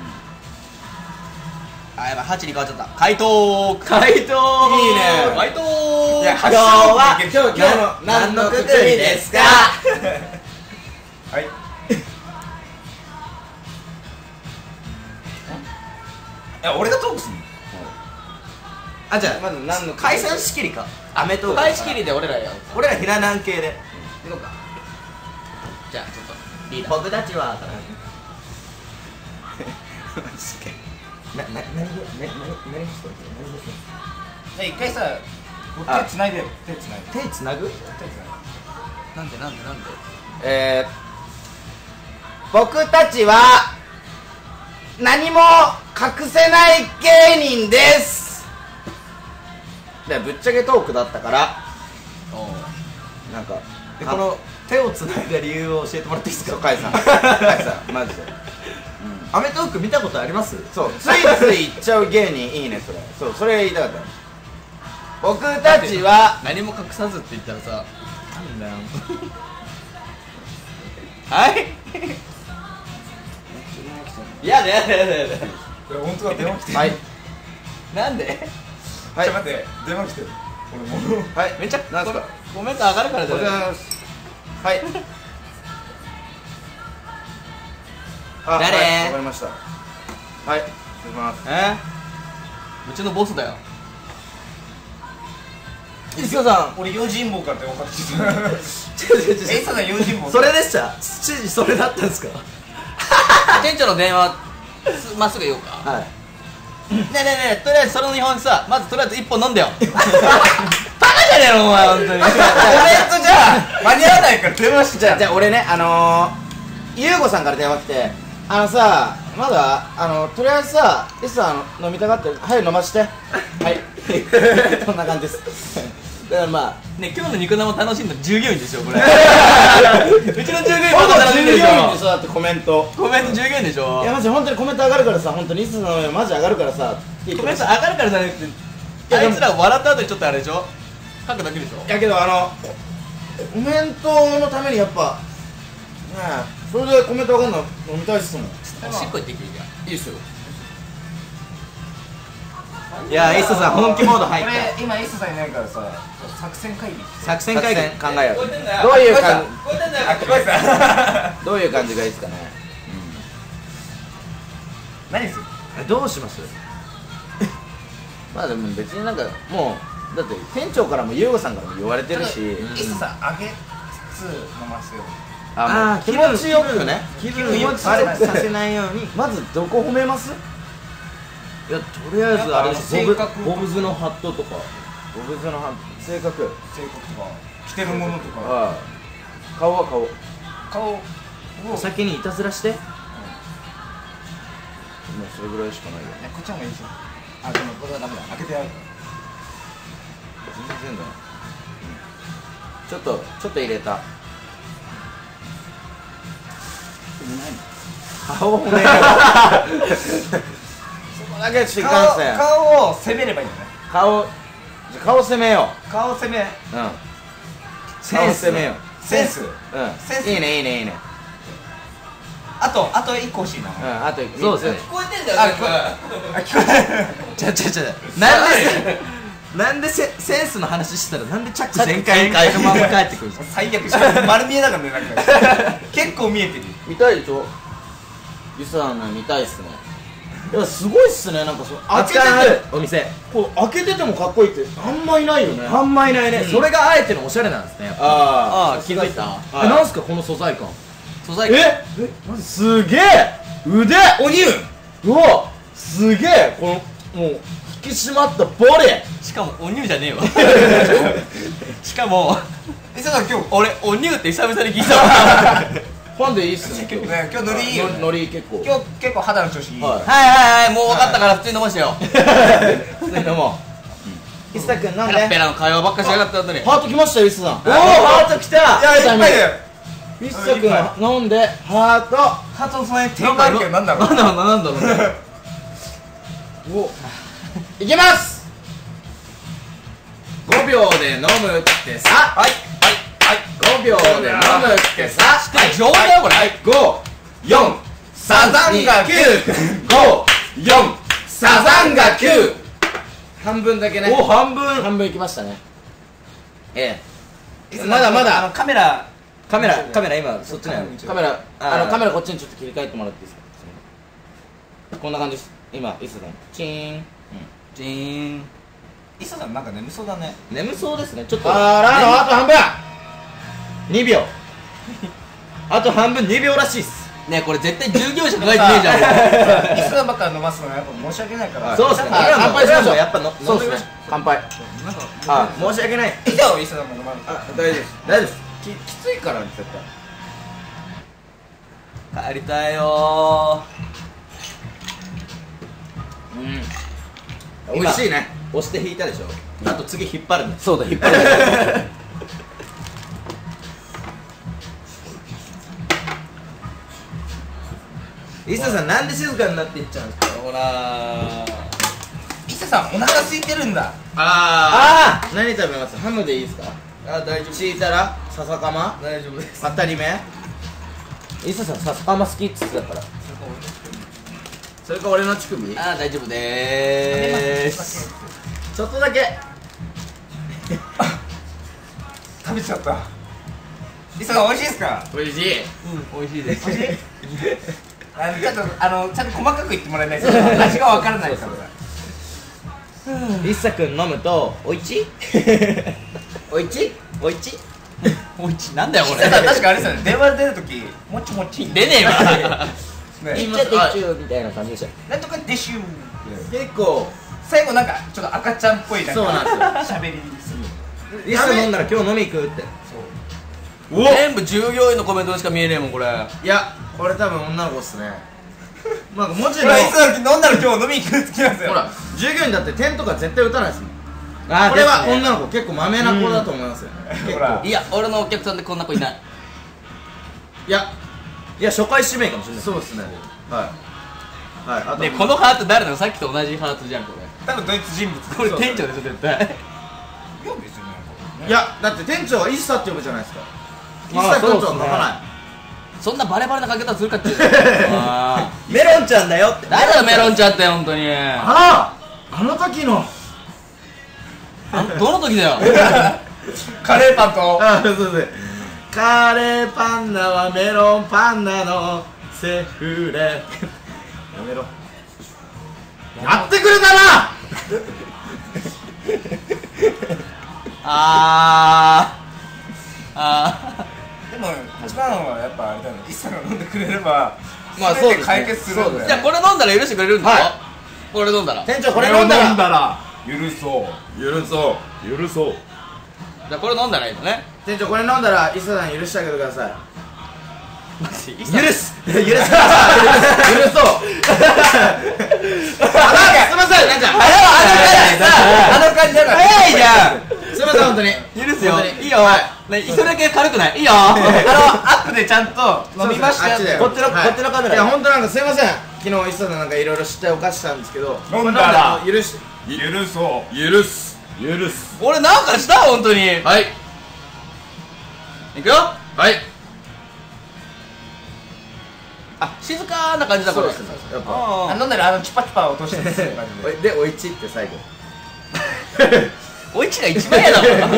あ、やばいはちに変わっちゃった。回答回答いいね回答いや、 今日は今日今日の何のくくりですか？ はい。え、俺がトークすんの？ あ、じゃあまず何の解散仕切りか。アメトーク返し切りで俺らやる。 俺らひな壇系で行こうか。じゃあちょっとリーダー。 僕たちはな、な、な、な、な、な、な、何してんの？何してんの？ じゃあ一回さ、手繋いでよ。手繋いで。 手つなぐ？ 手繋いで。 なんでなんでなんで。 えー、僕たちは何も隠せない芸人です。でぶっちゃけトークだったからなんかでこの手をつないだ理由を教えてもらっていいですか？ カイさんカイさんマジでアメトーク見たことあります？ そうついつい言っちゃう芸人いいねそれそうそれ言いたかった僕たちは何も隠さずって言ったらさなんだよはいやだやだやだやだいや、本当だ、電話来てる。 はいなんではいちょっと待って、電話来てる。俺もう。 はいめっちゃなんすかコメント上がるからじゃない。 おはようございますはいあ誰はいわかりましたはい失礼しますえうちのボスだよ。 石田さん俺、用心棒かって分かってた。 違う違う違うえ、さん用心棒。 それでした指示それだったんですか？ 店長の電話すまっすぐ言おうか。 はい。 ねえねえねえとりあえずその日本酒さまずとりあえず一本飲んでよ。バカじゃねえのお前本当に。 コメントじゃあ間に合わないから電話しちゃう。 じゃあじゃあ俺ねあのー、ゆうごさんから電話来てあのさまだあのとりあえずさイスさん飲みたがってる早く飲ましてはいこんな感じですだからまあね今日の肉生楽しんだ従業員でしょこれ。うちの従業員まだ楽しんでるでし従業員でしょ。 ょだってコメントコメント従業員でしょ。 いやマジ本当にコメント上がるからさ本当にイスさんのマジ上がるからさコメント上がるからじゃなくてあいつら笑った後にちょっとあれでしょ書くだけでしょ。 いやけどあのコメントのためにやっぱねえそれでコメント上がるの飲みたいっすもんおしっこ行ってきていいじゃん。 いいっすよいや、イッサさん本気モード入った。 これ今イッサさんいないからさ、作戦会議。 作戦会議考えよう聞こえてんだよ。 どういう感聞こえてんだよ。 あ、聞こえた。 どういう感じがいいですかね何する？ えどうします？ まあでも別になんかもうだって店長からも優吾さんからも言われてるしイッサさん上げつつ飲ませよう。 あもう気持ちよくね気気持ち分よくあよくれさせないように。いまずどこ褒めますや、とりあえずあれですボブ性格ボブズのハットとか。 ボブズの性格性格とか着てるものとか。 ああ顔は顔顔をお酒にいたずらして。 もうそれぐらいしかないよ。 こっちの方がいいでしょ。あ、でもこれはダメだ、開けてやる。 全然だ、うん、ちょっとちょっと入れた。顔骨がそこだけちょっといかんせん。 顔顔を攻めればいいんだね。 顔じゃ顔攻めよ顔を攻め、 う。うんセンス攻めよう。 センス、 うんセンスいいねいいねいいね。 あとあと一個欲しいな。 うんあとそうですね。 聞こえてんだよあ、 全部。 あ、聞こえちゃちゃちゃ。なんでなんでセセンスの話したらなんでチャック全開のまま帰ってくるんですか。 最悪、しかも丸見えだからね、なんか結構見えてる。 見たいでしょ。ゆさんの見たいっすね。いやすごいっすね。なんかそう開けててお店こう開けててもかっこいいってあんまいないよね。 あんまいないね。それがあえてのおしゃれなんですね。やっぱあああ気づいた。 え、なんすかこの素材感。 素材感。 えすげえ腕お乳うわすげえこのもう引き締まったボデしかもお乳じゃねえわ。しかもえ、そうだ、今日俺お乳って久々に聞いたわ。 ファンでいいっすね。今日ね、今日ノリいいよね。 ノリ結構。 今日結構肌の調子いい。 はいはいはいはい、もう分かったから普通に飲ましてよ。 普通に飲もう。石田君飲んで。 ペラペラの会話ばっかしやがった後に。 ハート来ましたよ、イスさん。 おおハートきた。 いや、いっぱいだよ。 イス君飲んでハート。 ハートのその辺点があるけど、なんだろう。 なんだろうな、なんだろうね。 おいけます。 ごびょうで飲むってさ。 はい、はい、 ごびょうで飲むってさ。 上手だよこれ。 ご、よん、サザンがきゅう、ご、よん、サザンがきゅう。 半分だけね。 お半分。 半分いきましたね。えはい。 まだまだあのカメラ。 カメラカメラ今そっちなの。 えカメラあーあのカメラこっちにちょっと切り替えてもらっていいですか。こんな感じです。今イスさんチーン。 ジーン。 イサさんなんか眠そうだね。 眠そうですね。ちょっとあーラーのあと半分。 にびょう。あと半分にびょうらしいっす。 ねえこれ絶対従業者抱えてねえじゃん。 イサばっか飲ますのがやっぱ申し訳ないから。 そうですね。 あ俺らも乾杯しましょう俺らもやっぱのそうですね。乾杯。 あ申し訳ない。 いいよ、イサさんも飲まない。 あ大丈夫です。 大丈夫です。 ききついからね絶対。 帰りたいようん。美味しいね。 押して引いたでしょ。あと次引っ張るんです。 そうだ引っ張る。 伊佐さんなんで静かになっていっちゃうんですか。 ー。ほらイサさんお腹空いてるんだ。 ああ何食べます？ハムでいいですか？ ーあ、大丈夫。 チータラ、笹かま、 大丈夫です。 当たり目。 伊佐さん笹かま好きっつってたから。 それか俺の乳首。 あー大丈夫でーす。 ちょっとだけ。 食べちゃった。イサさん美味しいですか？ 美味しい。 うん、美味しいです。 あのちょっとあのちゃんと細かく言ってもらえないと味がわからないから。 伊佐君飲むとおいちおいち？ おいちおいちなんだよこイサさんれ。 確かあれですよね。電話で出るときもちもち。 出ねえわ。 ねいっちゃっていっちゅうみたいな感じでした。 なんとかディッシュ。 結構最後なんかちょっと赤ちゃんっぽいなんかそうなんです喋りする。 伊佐飲んだら今日飲み行くって。 全部従業員のコメントでしか見えねえもんこれ。 いやこれ多分女の子っすね。 まあ文字のほら、イサさん飲んだら今日飲み行くってきますよ。 ほら従業員だって点とか絶対打たないですもん。 あーこれはですね女の子結構マメな子だと思いますよね。結ほら構いや俺のお客さんでこんな子いない。 いやいや初回指名かもしれない。 そうですね。はいはい。あとねこのハート誰なの？さっきと同じハートじゃんこれ。 多分ドイツ人物。 これ店長でしょ絶対。 いや別になんかいやだって店長はイッサって呼ぶじゃないですか。イまあッサ店長そうっすねは書かない。 そんなバレバレなかけ方するかって。あメロンちゃんだよって。 ー誰だメロンちゃんって本当に。 あああの時のあどの時だよ。 カレーパンとあそうそうカレーパンダはメロンパンダのセフレ。やめろやってくれたな。 あーあでも一番はやっぱあれだね。イサが飲んでくれればまあ全て解決するんー。 だよ。 じゃあこれ飲んだら許してくれるんですか？ はいこれ飲んだら。 店長これ飲んだらら許そう。 許そう許そうじゃあこれ飲んだらいいのね。 店長これ飲んだら磯田さん許してあげてください。 マジ許許す許す許そうあすいませんなんかあの感じだから早いじゃん。 すいません本当に許すよ。 本当にいいよ。ね、それだけ軽くない。いいよ。あのアップでちゃんと飲みましたよ。 よこっちのこっちのカメラいや本当なんかすいません昨日磯田さんなんかいろいろ知ったお菓子したんですけど飲んだら許し許そう許す許す俺なんかした本当に。 はいいくよ。 はいあ、静かな感じだこれ。 そうですねやっぱあ飲んだらあのチュパチュパ落としてる感じおいでおいちって最後おいちが一番嫌だもんな。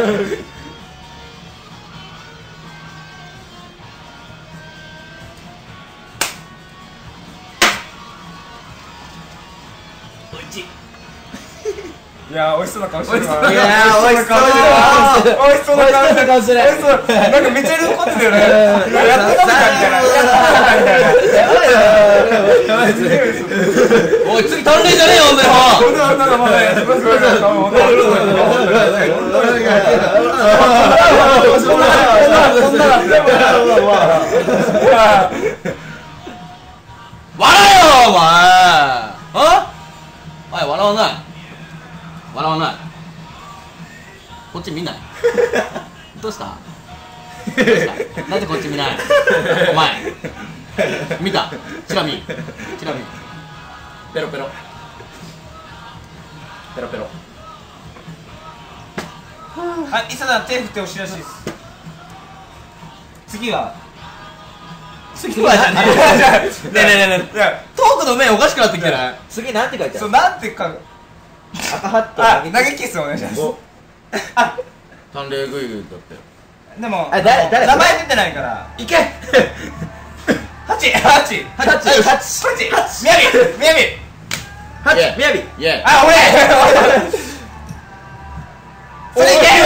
いやー美味しそうな顔してるわいやー美味しそう美味しそうな顔してる美味しそうな顔してる美味しそうなんかめっちゃ喜んでたよねやっと食べたみたいなおい次足んねえじゃねえよほんとにもう。 ほんとほんとほんとすごいすごいすごいほんと笑えよお前。あ？はい笑わない。笑わない。こっち見ない。どうした？どうした？なぜこっち見ない？お前見た？チラ見チラ見ペロペロペロペロあ、伊佐さん手振ってほしいらしいです次は次はじゃねえ。ねえねえねえ。 いやトークの面おかしくなってきてない？ 次なんて書いてあるそうなんてか赤ハットあ、投げキスお願いします淡麗グイグイだってでもあ誰誰名前出てないからいけハチハチハッチハッチハチみやびみやびハッチみやびイエーあ、俺それいけ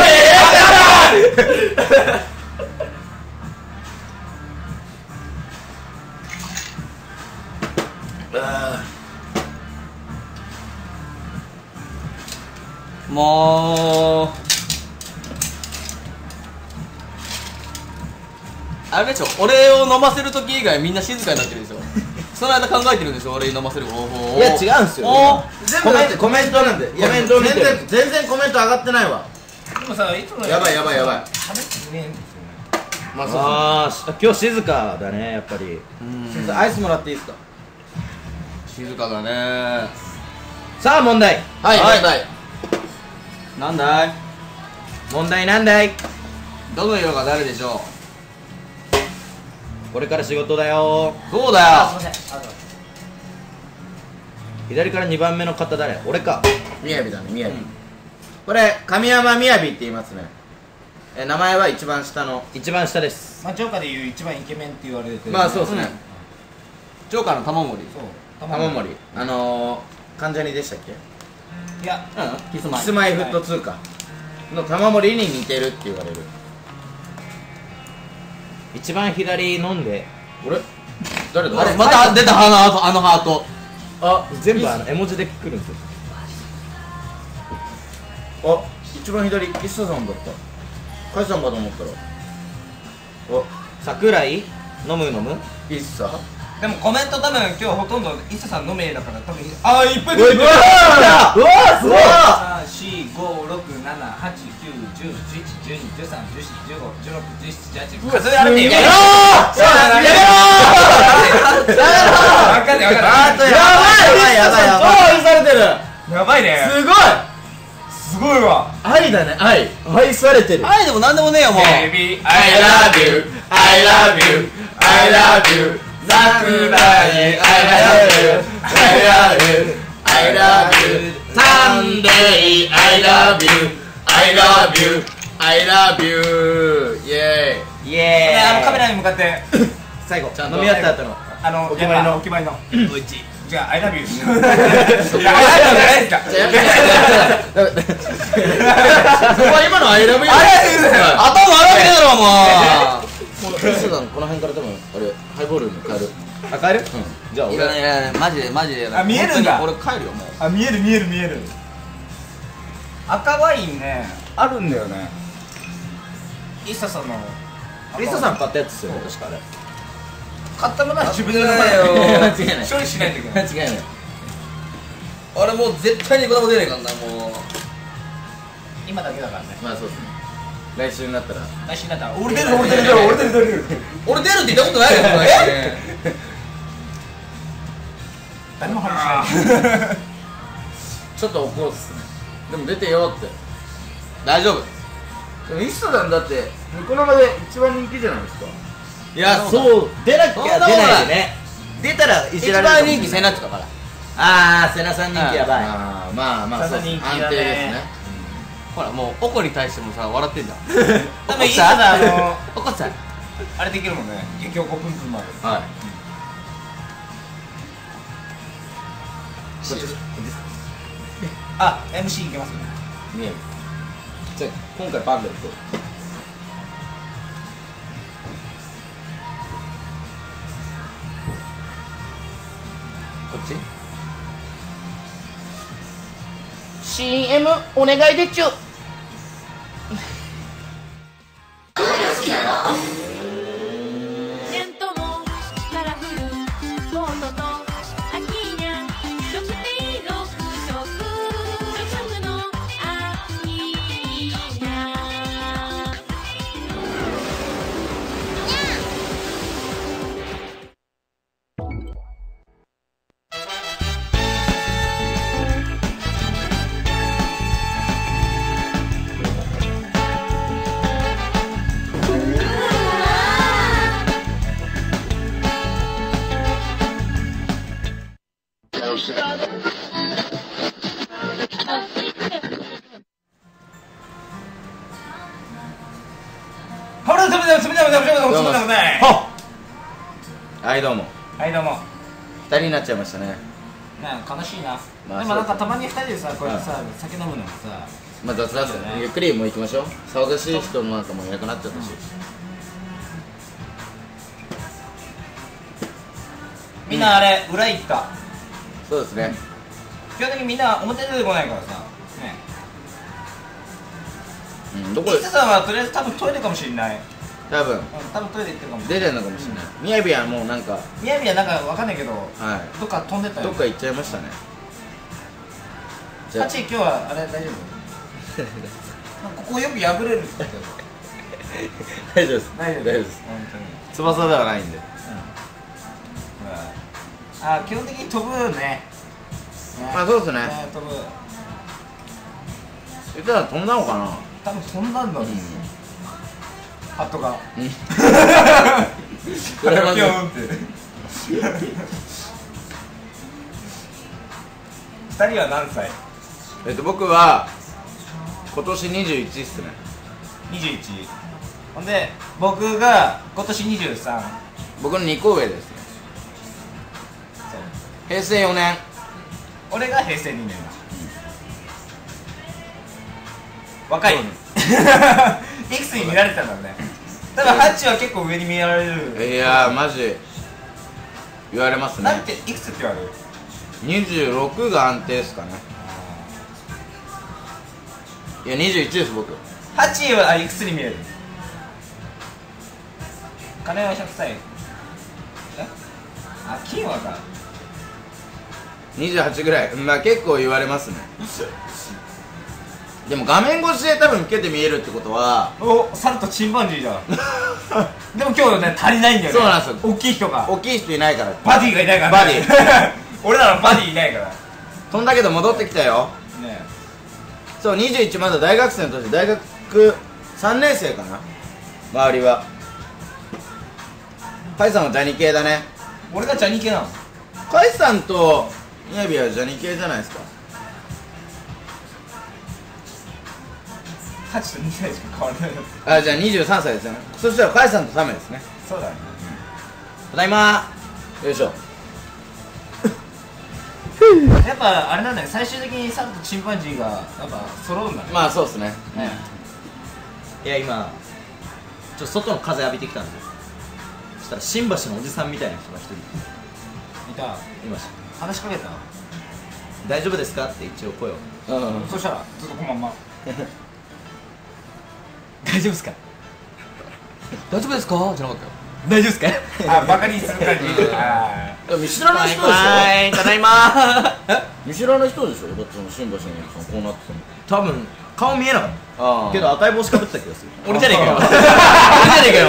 もうあれでしょ、俺を飲ませるとき以外みんな静かになってるでしょ。その間考えてるんでしょ、俺に飲ませる方法を。 いや違うんすよお全部だってコメントなんでいやコメント見てる全然全然コメント上がってないわでもさ、いつもやばいやばいやばい喋ってねえんですよねまあそうあー今日静かだねやっぱりうんそうアイスもらっていいですか静かだね。 さあ問題はいはい問題なんだい？ 問題なんだいどの色が誰でしょこれから仕事だよう？そうだよ。 左からにばんめの方誰俺かみやびだねみやびこれ神山みやびって言いますねえ名前は一番下の一番下ですまあ、ジョーカーでいう一番イケメンって言われてるまあそうですねジョーカーの玉森。 そう玉森あのー関ジャニでしたっけいや、 うん、キスマイ。 キスマイフットツーかの玉森に似てるって言われる一番左飲んで俺誰だあれまた出たあのハート、あのハート。 あ全部あの絵文字で来るんですよあ一番左一茶さんだったカイさんかと思ったらお桜井飲む飲む一茶でもコメント多分今日ほとんど伊佐さんのみだから多分あーいっぱい出てるうわーすごいさん、し、ご、ろく、なな、はち、きゅう、じゅう、じゅういち、じゅうに、じゅうさん、じゅうよん、じゅうご、じゅうろく、じゅうなな、じゅうはち、うわ、それやめてよやめろわかんないわかんないあとやばいやばいやばい超愛されてるやばいねすごいすごいわ愛だね愛愛されてるあれでもなんでもねえよもう。 Baby, I love you, I love you, I love you 桜井 I love you, I love you, I love you サンデー I love you I love you I love you イエーイイエあのカメーイラに向かって最後ちゃんと飲み合った後のあのお決まりのやっぱお決まりのおいち。 じゃあ I love you いや I love you じゃないですかそこは今の I love you 頭悪くねえだろももう一茶さんこの辺から多分あれハイボールに変えるあ帰るじゃあう。い俺らないいらないマジでマジで。 あ見えるんだ本当に俺帰るよもう。 あ見える見える見える赤ワインねあるんだよねイッサさんのリサさん買ったやつですよね、確かあれ。 買ったものは自分で飲ま間ない違いない処理しないといけない。 間違いない。あれもう絶対に子供出ないからな、もう。 今だけだからね。 まあそうですね。来週になったら来週になったら俺出る俺出る俺出る俺出る俺出るって言ったことないよ、お前。 誰も話しない。 ちょっと怒るっすね。でも出てよって。 大丈夫。 でもイッサさんだってニコ生で一番人気じゃないですか。いや、そう出なきゃ出ないでね。出たらいじ一られるかもしれない。 番人気セナッチだから。 ああ、セナさん人気やばい。 ああーまあまあそうですね。 セナ人気だね安定ですね。 ほらもうおこに対してもさ笑ってんじゃん。 多分イッサさんあのおこさん。 あれできるもんね。激おこプンプンまで。 はい。こっちあ、エムシー いけますよね。 見える。じゃあ今回パンダと。こっちシーエム お願いでちゅ。 テントもカラフルボートとアキーニャろくていろくしょくろくしょくのアキーニャほら、ダメだ、ダメだ、ダメだ、ダメだ、ダメだ、ダメだ。 はいどうも。 はい、どうも。 二人になっちゃいましたね。 なんか悲しいな。 まあでもなんかたまに二人でさ、こうやってさ、酒飲むのもさ、 まあ雑談ですね。ゆっくりもう行きましょう。騒がしい人もなんかもういなくなっちゃったし。 みんなあれ、裏行った。 そうですね。 基本的にみんな表出てこないからさ。ね。 うん、どこイッサさんはとりあえず多分トイレかもしれない。 多分うん、多分トイレ行ってるかもしれない。 出てんのかもしれない。みやびはもうなんかみやびはなんかわかんないけど、 はどっか飛んでったい。 よ。 どっか行っちゃいましたね。じゃあハチ今日はあれ大丈夫？なんかここよく破れるって言ってたよ。 大丈夫です。 大丈夫大丈夫です。 本当に。 翼ではないんで。 あ、基本的に飛ぶよね。 まあそうですね。 飛ぶ。 言ったら飛んだのかな。 多分飛んだんだろう。ハットが。 うん。 これはピョーンって。二人は何歳？ えっと僕は今年にじゅういちっすね。 二十一。ほんで僕が今年二十三。 僕のにこ上ですね。へいせいよねん。 俺が平成二年だ。若い。いくつに見られてたんだろうね。多分ハッチは結構上に見られる。 いやーマジ言われますね。 なんていくつって言われる？ にじゅうろくが安定ですかね。いやにじゅういちです僕。 ハッチはあいくつに見える？金はひゃくさい。え？あ、金はか。 にじゅうはちぐらい。まあ結構言われますね。でも画面越しで多分老けて見えるってことはお、サルとチンパンジーだ。でも今日ね足りないんだよね。 そうなんですよ。 大きい人が。 大きい人いないから。 バディがいないから、 バディ俺らのバディいないから。 飛んだけど戻ってきたよ。 ねそうにじゅういちまだ大学生の年、大学さんねん生かな周りは。カイさんはジャニ系だね。 俺がジャニ系なの？ カイさんとみやびはジャニ系じゃないですか。 ハチとにさいしか変わらないの。 あ、じゃあにじゅうさんさいですよね。そしたらカイさんとタメですね。 そうだね。 ただいまー。よいしょ。 やっぱあれなんだよ、最終的にサルとチンパンジーがやっぱ揃うんだね。 まあそうっすね。 ねいや今ちょっと外の風浴びてきたんで、そしたら新橋のおじさんみたいな人が一人いた。 いました。 話しかけた。 大丈夫ですかって一応声を。 うん。 そしたらずっとこのまんま。 大丈夫ですか。 大丈夫ですかじゃなかったよ。 大丈夫ですか？ あ、バカにする感じ。あでも見知らない人でしはいただいまー。 ょ。見知らない人でしょ。だってその新橋のさんこうなってたの。 多分顔見えなかっあたけど赤い帽子かぶってた気がする。 俺じゃねえかよ。俺じゃねえかよ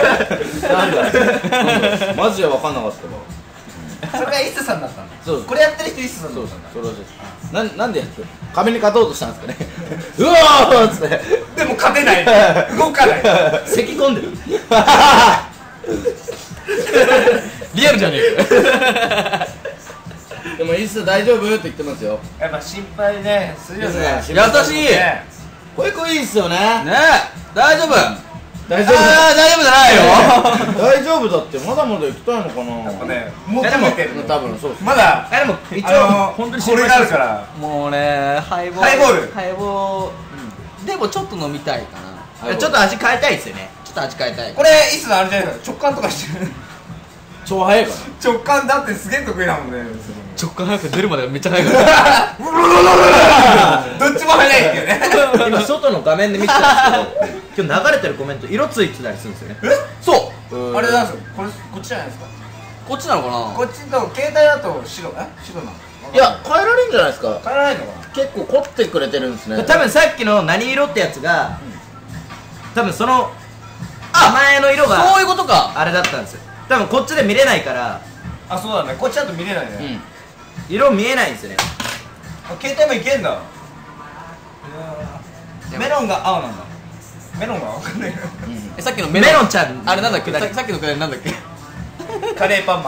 お前。 マジで分かんなかったわ。 それがイッサさんだったんだ。 そうこれやってる人イッサさんだそうったんだ。 それはですななんでやってる壁に勝とうとしたんですかね。うわーっつってでも勝てない。動かない。 咳込んでる。 リアルじゃねえかよ。 でもいっす大丈夫って言ってますよ。 やっぱ心配ねするよね。 優しい。 ねこいこいいっすよね。 ねえ大丈夫。 大丈夫あー大丈夫じゃないよ。 大丈夫だってまだまだ行きたいのかな。 やっぱね求めてるの。 多分そうっす。 まだあでも一応あの本当にこれがあるから。 もうねハイボールハイボールハイボールでもちょっと飲みたいかな。 ちょっと味変えたいですよね。 ちょっと味変えたい。 これイッサさんあれじゃないですか。直感とかしてる。 超早いから。 直感だってすげえ得意だもんね。 直感早く出るまでめっちゃ早いから。 どっちも早いっていうね。 今外の画面で見てたんですけど、今日流れてるコメント色ついてたりするんですよね。 そうあれなんですよ。これこっちじゃないですか。 こっちなのかな。 こっちと携帯だと白え白なの。 いや変えられるんじゃないですか。 変えられるのかな。 結構凝ってくれてるんですね。 多分さっきの何色ってやつが多分その名前の色がそういうことか。 あれだったんですよ。多分こっちで見れないからあ、そうだね。こっちだと見れないね。 うん。 色見えないんですよね。 あ、携帯もいけんだ。メロンが青なんだ。メロンがわかんない。 えさっきのメロンちゃんあれなんだっけ。ささっきのくらいなんだっけ。 カレーパンマン。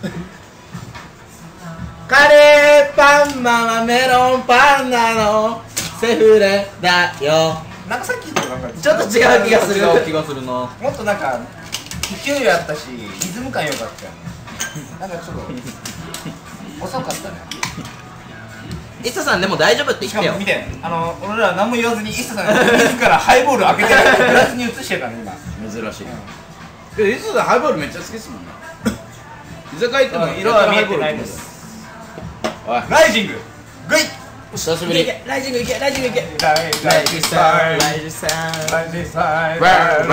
カレーパンマンはメロンパンなのセフレだよ。 なんかさっきとなんかちょっと違う気がする。 違う気がするな。 もっとなんか勢いあったしリズム感良かったよ。なんかちょっと遅かったね。 イッサさんでも大丈夫って言ってよしかも見。て、あの俺ら何も言わずにイッサさんが自らハイボール開けてグラスに移してるからね今。 珍しい。え、いつだハイボールめっちゃ好きですもんね。居酒屋行っても色は見えてないです。 おい、 ライジンググイッ。 久しぶり。 ライジングいけライジングいけ。 ライライジンさんライジンさん。 ライジンサイ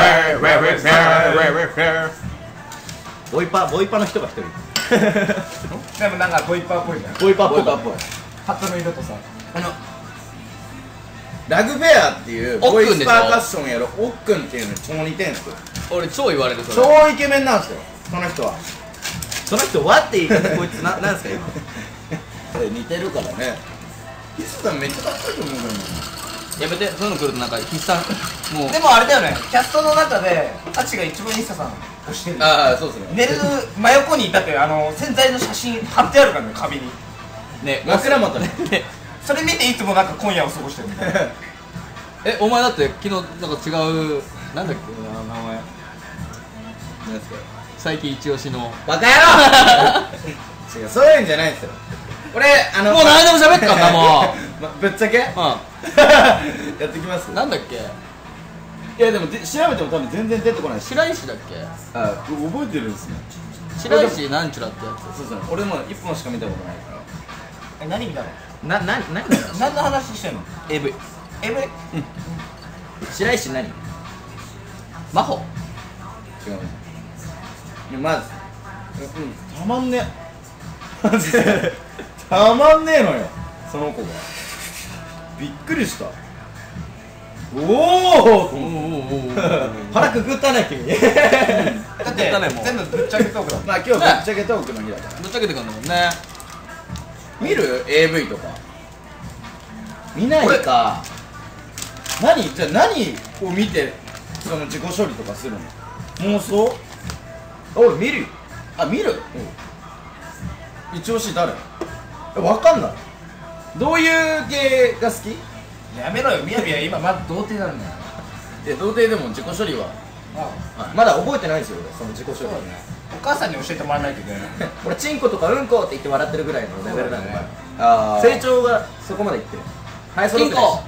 ボイパボイパの人が一人。 でもなんかボイパーっぽいじゃん。 ボイパっぽい。 ボイパっぽい。 ハットの色とさ。 あのラグフェアっていうボイおっくんでしょスパーカッションやるおっくんっていうのに超似てんすよ。 俺超言われるそれ。 超イケメンなんすよ、その人は。 その人はって言い方こいつななんですか今。 似てるからね。イスさんめっちゃかっこいいと思うけどね。 やめてそういうの来るとなんか必殺もう。 でもあれだよね、キャストの中でアチが一番イッサさんを推してる。 ああ、そうですね。 寝る真横にだってあの洗剤の写真貼ってあるからね、壁に。 ね枕元ね。 それ見ていつもなんか今夜を過ごしてるみたいな。 えお前だって昨日なんか違うなんだっけ名前なんですか。 最近一押しの。 バカ野郎。違う、そういうんじゃないんですよ。これあのもう何でも喋ったんだもまぶっちゃけやう。 ってきますうん。なんだっけ。 いやでもで調べても多分全然出てこないし。 白石だっけ。 あ、覚えてるんですね。 白石なんちゅらってやつ。 そうですね。俺も一本しか見たことないから。 え、何見たの？ なな何何の話してんの？ エーブイエブリ？ 白石何？ 真帆。 違うね。いやまず、うん、たまんねえ。マジでたまんねえのよ、その子が。びっくりした。おお。 腹くくったね君。 だってだねもう全部ぶっちゃけトークだもん。 まあ今日ぶっちゃけトークの日だから。 ぶっちゃけてくんだもんね。 見る エーブイ とか見ないか。何じゃあ何を見てその自己処理とかするの？妄想？ 俺見るよ。 あ、見る？一押し誰？え、わかんない。どういう系が好き？ やめろよ、みやびは今まだ童貞なんだよ。 いや、童貞でも自己処理はまだ覚えてないですよ俺その自己紹介。 お母さんに教えてもらわないといけない。 俺チンコとかうんこって言って笑ってるぐらいのレベルなんで、 あ成長がそこまでいってる。はい、そのうんこ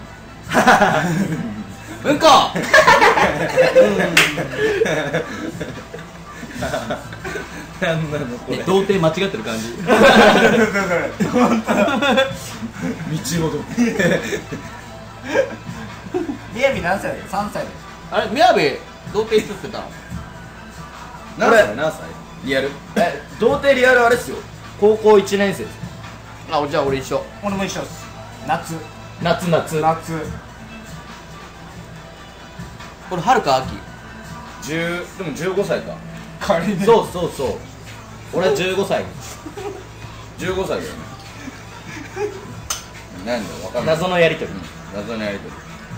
うんこなんなのこれ。 童貞間違ってる感じ。 道ほど。みやび何歳だよ？さんさいだよ。 あれ宮部童貞いつってたの？ 何歳何歳リアルえ童貞リアルあれっすよ、高校いちねん生です。 あ、じゃあ俺一緒。 俺も一緒っす。夏夏夏夏俺春か秋。 じゅうでもじゅうごさいか。 仮にそうそうそう、俺はじゅうごさい。 じゅうごさいだよね。なんだよわかんない。 謎のやりとり。 謎のやりとり。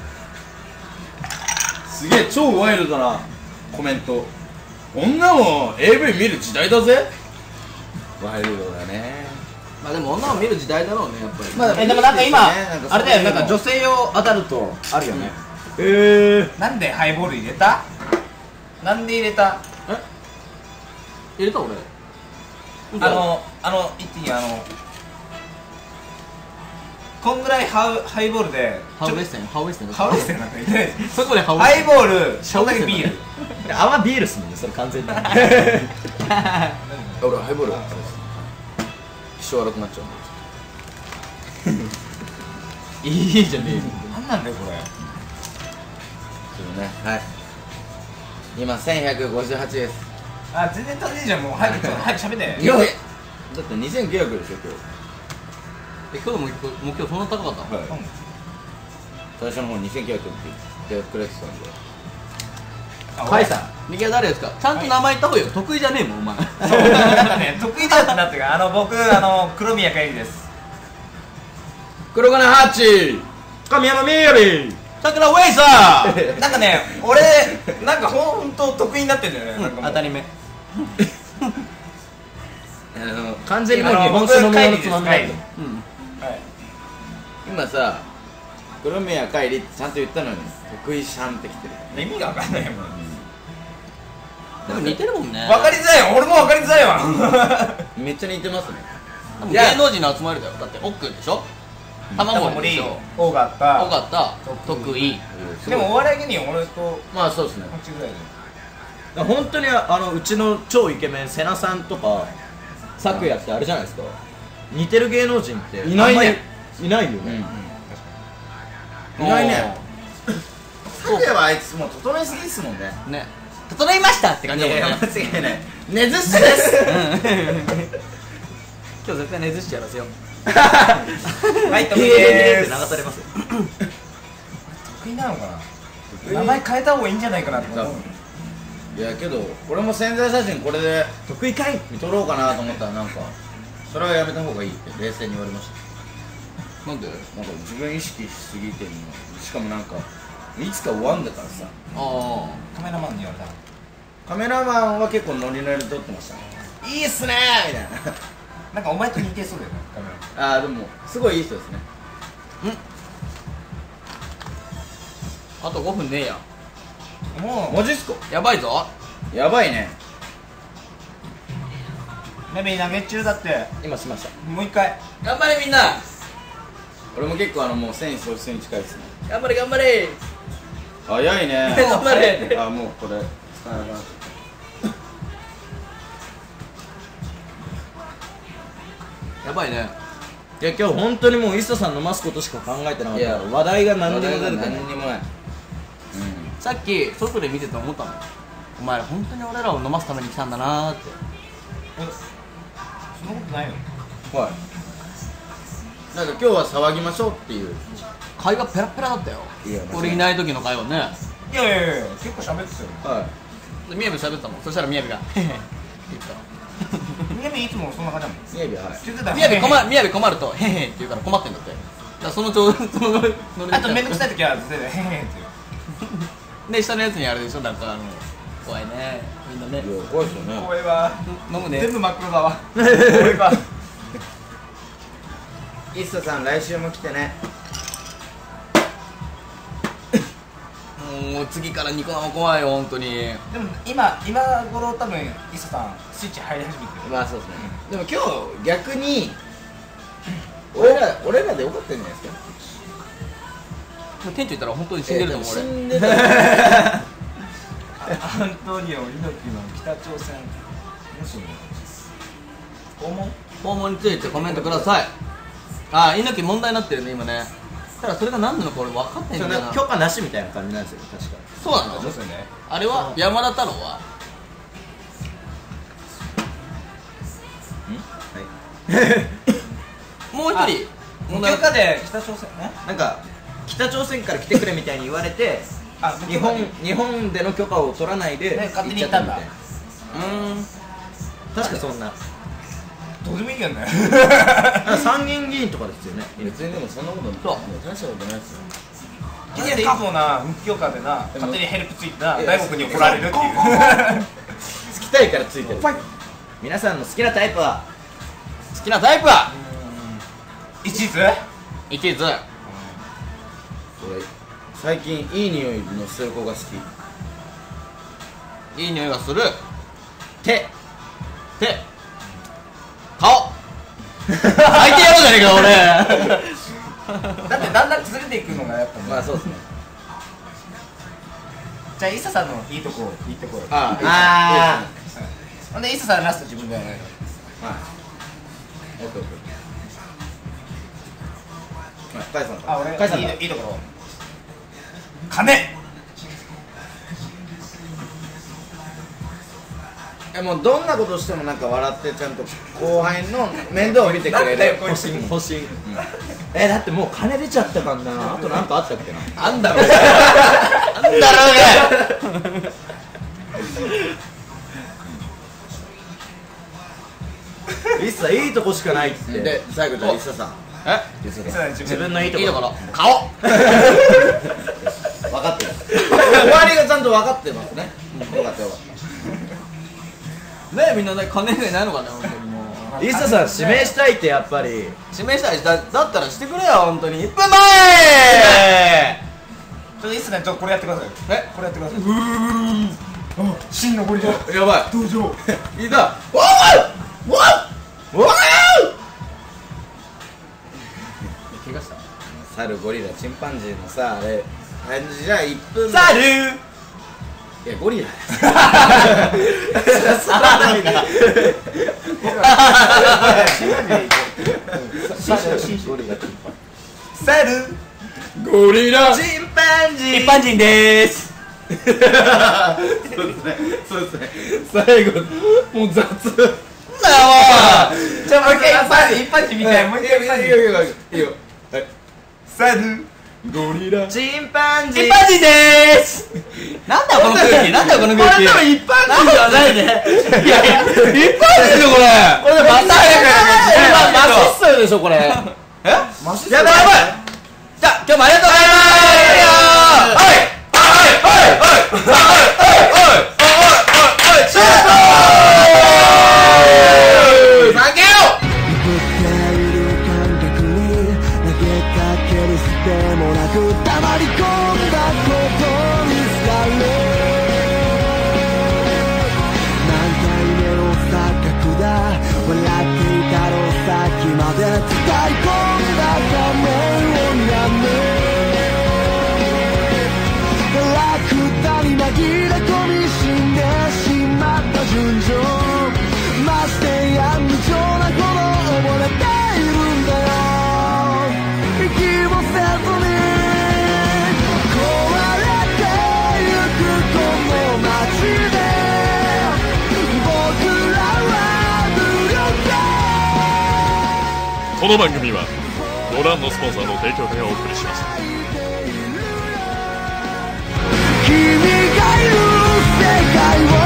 すげえ超ワイルドなコメント。女も エーブイ 見る時代だぜ。ワイルドだね。 まあでも女を見る時代だろうね、やっぱり。 まあえでもなんか今あれだよ、なんか女性用アダルトあるよね。 えー、なんでハイボール入れた？なんで入れた？ 入れた俺。 あのあの言っていい？あのこんぐらいハウハイボールでハウエステンハウエステンハウエステンなんか入れないです。 そこでハウエハイステン。 ボール、そんだけビール。 泡ビールっすもんね、それ完全に。 俺ハイボール気性悪くなっちゃう。 いいじゃねえよ。 なんなんだよこれ。 そうね。はい。今せんひゃくごじゅうはちです。 あ、全然足りねえじゃん。もう早く早く喋って。 いやだってにせんきゅうひゃくでしょ今え、今日の目標目標そんな高かったの？ 日。はい。最初の方にせんきゅうひゃくって言ってくれてたんで。 カイさん、 右は誰ですか？ちゃんと名前言った方がいいよ。得意じゃねえもんお前。 そうなんかね、得意だってなってから、あの僕あの黒宮海里です。 黒金ハッチ。 神山みやび。 桜ウェイサー。 なんかね、俺なんかほんと得意になってんだよね。なんかもう当たり目。 あの完全にもう日本酒飲み物つまんないと。 うん。 はい。 今さ黒宮海里ってちゃんと言ったのに得意シャンってきてる。 意味がわかんないもん。 でも似てるもんね。 わかりづらいよ。俺もわかりづらいわ。 めっちゃ似てますね。 でも芸能人の集まりだよ。だって奥でしょ。玉森でしょ。 多かった。 尾形得意。 でもお笑い芸人俺とまあそうですね。 こっちぐらいで。 本当にあのうちの超イケメン瀬名さんとか咲夜ってあれじゃないですか、似てる芸能人っていないねあんまりいないよね。 いないね。咲夜はあいつもう整いすぎですもんね。 ね。整いましたって感じだもんね。 間違いない。ねずっしです。 今日絶対ねずしやらせよう。 はい、得意へーってです。 流されますよ。 得意なのかな。名前変えた方がいいんじゃないかなって思う。 いやけど俺も宣材写真これで得意かい。 見とろうかなと思ったらなんかそれはやめた方がいいって冷静に言われました。 なんで？ なんか自分意識しすぎてんの。しかもなんかいつか終わんだからさ。 あカメラマンに言われた。 カメラマンは結構ノリノリで撮ってましたね。いいっすねーみたいな。 なんかお前と似てそうだよね、カメラ。 あーでもすごいいい人ですね。 あ。あとごふんねえや。 もマジっすか。 やばいぞ。 やばいね。 うレベル投げ中だって。 今しました。 もう一回。 頑張れみんな。 俺も結構あのもう戦意喪失に近いですね。 頑張れ頑張れ。 早いね。 頑張れ。 あもうこれ使えなくなっちゃっやばいね。 いや今日本当にもうイッサさん飲ますことしか考えてなかったからいや話題がた。 何にも出てこない。 何にもない。 さっき外で見てて思ったの。お前本当に俺らを飲ますために来たんだなーって。 そんなことないよ。 うん。はい。なんか今日は騒ぎましょうっていう。 会話ペラペラだったよ。 いや俺いない時の会話ね。 いやいやいや、結構喋ってたよ。 はでみやび喋ってたもん。そしたらみやびがへへって言ったの。 みやびいつもそんな感じだもん。 い。いやいやはい。 言ってた。 みやび困るみやび困るとへへって言うから困ってんだって。だからそのちょうそのノリであとめんどくさい時は絶対へへって言う。 で下のやつにあれでしょ、なんかあの怖いねみんなね。 いや怖いですよね。 これは飲むね。 全部真っ黒だわ。これは。 イッサさん来週も来てね。 もう次からニコ生怖いよ本当に。 でも今今頃多分イッサさんスイッチ入り始めてる。 まあそうですね。でも今日逆に俺ら俺らでよかったんじゃないですか。 店長いたら本当に死んでると思う死俺。 んでた。 アントニオ猪木の北朝鮮もしも訪問。 訪問についてコメントください。あ、猪木問題になってるね今ね。 ただそれが何なのか俺分かんないんだよな。 許可なしみたいな感じなんですよ確か。 そうなの？ そうですよね。 あれは山田太郎はもう一人無許可で北朝鮮ね。 なんか北朝鮮から来てくれみたいに言われてあ、 日本日本での許可を取らないでね勝手に行ったんだ行っちゃみたいな。うーん確かそんなどうでもいいけどね。 参議院議員とかですよね。 別にでもそんなことそう大したことないですよ。 いつもな無許可でな勝手にヘルプついてな大悟に怒られるっていう。 つきたいからついてる。皆さんの好きなタイプは？ 好きなタイプは一途？ 一途。 俺最近いい匂いのする子が好き。 いい匂いがする。 手手顔最低やろうじゃねえか俺。 だってだんだん崩れていくのがやっぱね。 まあそうですね。 じゃあイサさんのいいとこいいとこよ。 ああほんでイサさんラスト自分でやらないの。 はい。オッケーオッケー。はい、カイさん。 あ、俺カイさんだ。 いいいいところ。金。 え、もうどんなことしてもなんか笑ってちゃんと後輩の面倒を見てくれる。 欲しい欲しい。えだってもう金出ちゃったからな。あとなんかあったっけな。 あんだろうがあんだろうが一切いいとこしかないって。 で、最後じゃあ、一茶さん。 えイサさん自自分分のいいとこいいところ顔分かってる。終わりがちゃんと分かってますね。よかったよかっねえみんなね金がないのかね本当にもう一茶さん指名したいってやっぱり。 指名したりだだったらしてくれよ本当にいっぷんまえちょっとイサさんちょっとこれやってください。 えこれやってください。真のゴリラた。やばい。 登場。 いいだ。おーおーおー怪我した猿、ゴリラ、チンパンジーのさ、あれ、あれじゃあいっぷん。 猿。 いや、ゴリラ。 猿。 ゴリラ。 チンパンジー。 一般人でーすそうですね。そうですね。最後、もう雑。 なあじゃあもう一回一般人一般人みたい。もう一回一般人。 いいよいいよいいよ。はい。 猿。 ゴリラ。 チンパンジー。 一般人でーすなんだよこの空気なんだよこの空気これ多分一般人じゃないね。 いやいや一般人でこれこれマシストでしょこれ。 えマシやばいやばい。 じゃあ今日もありがとうございますはいサンキューこの番組はご覧のスポンサーの提供でお送りしました。 君がいる世界を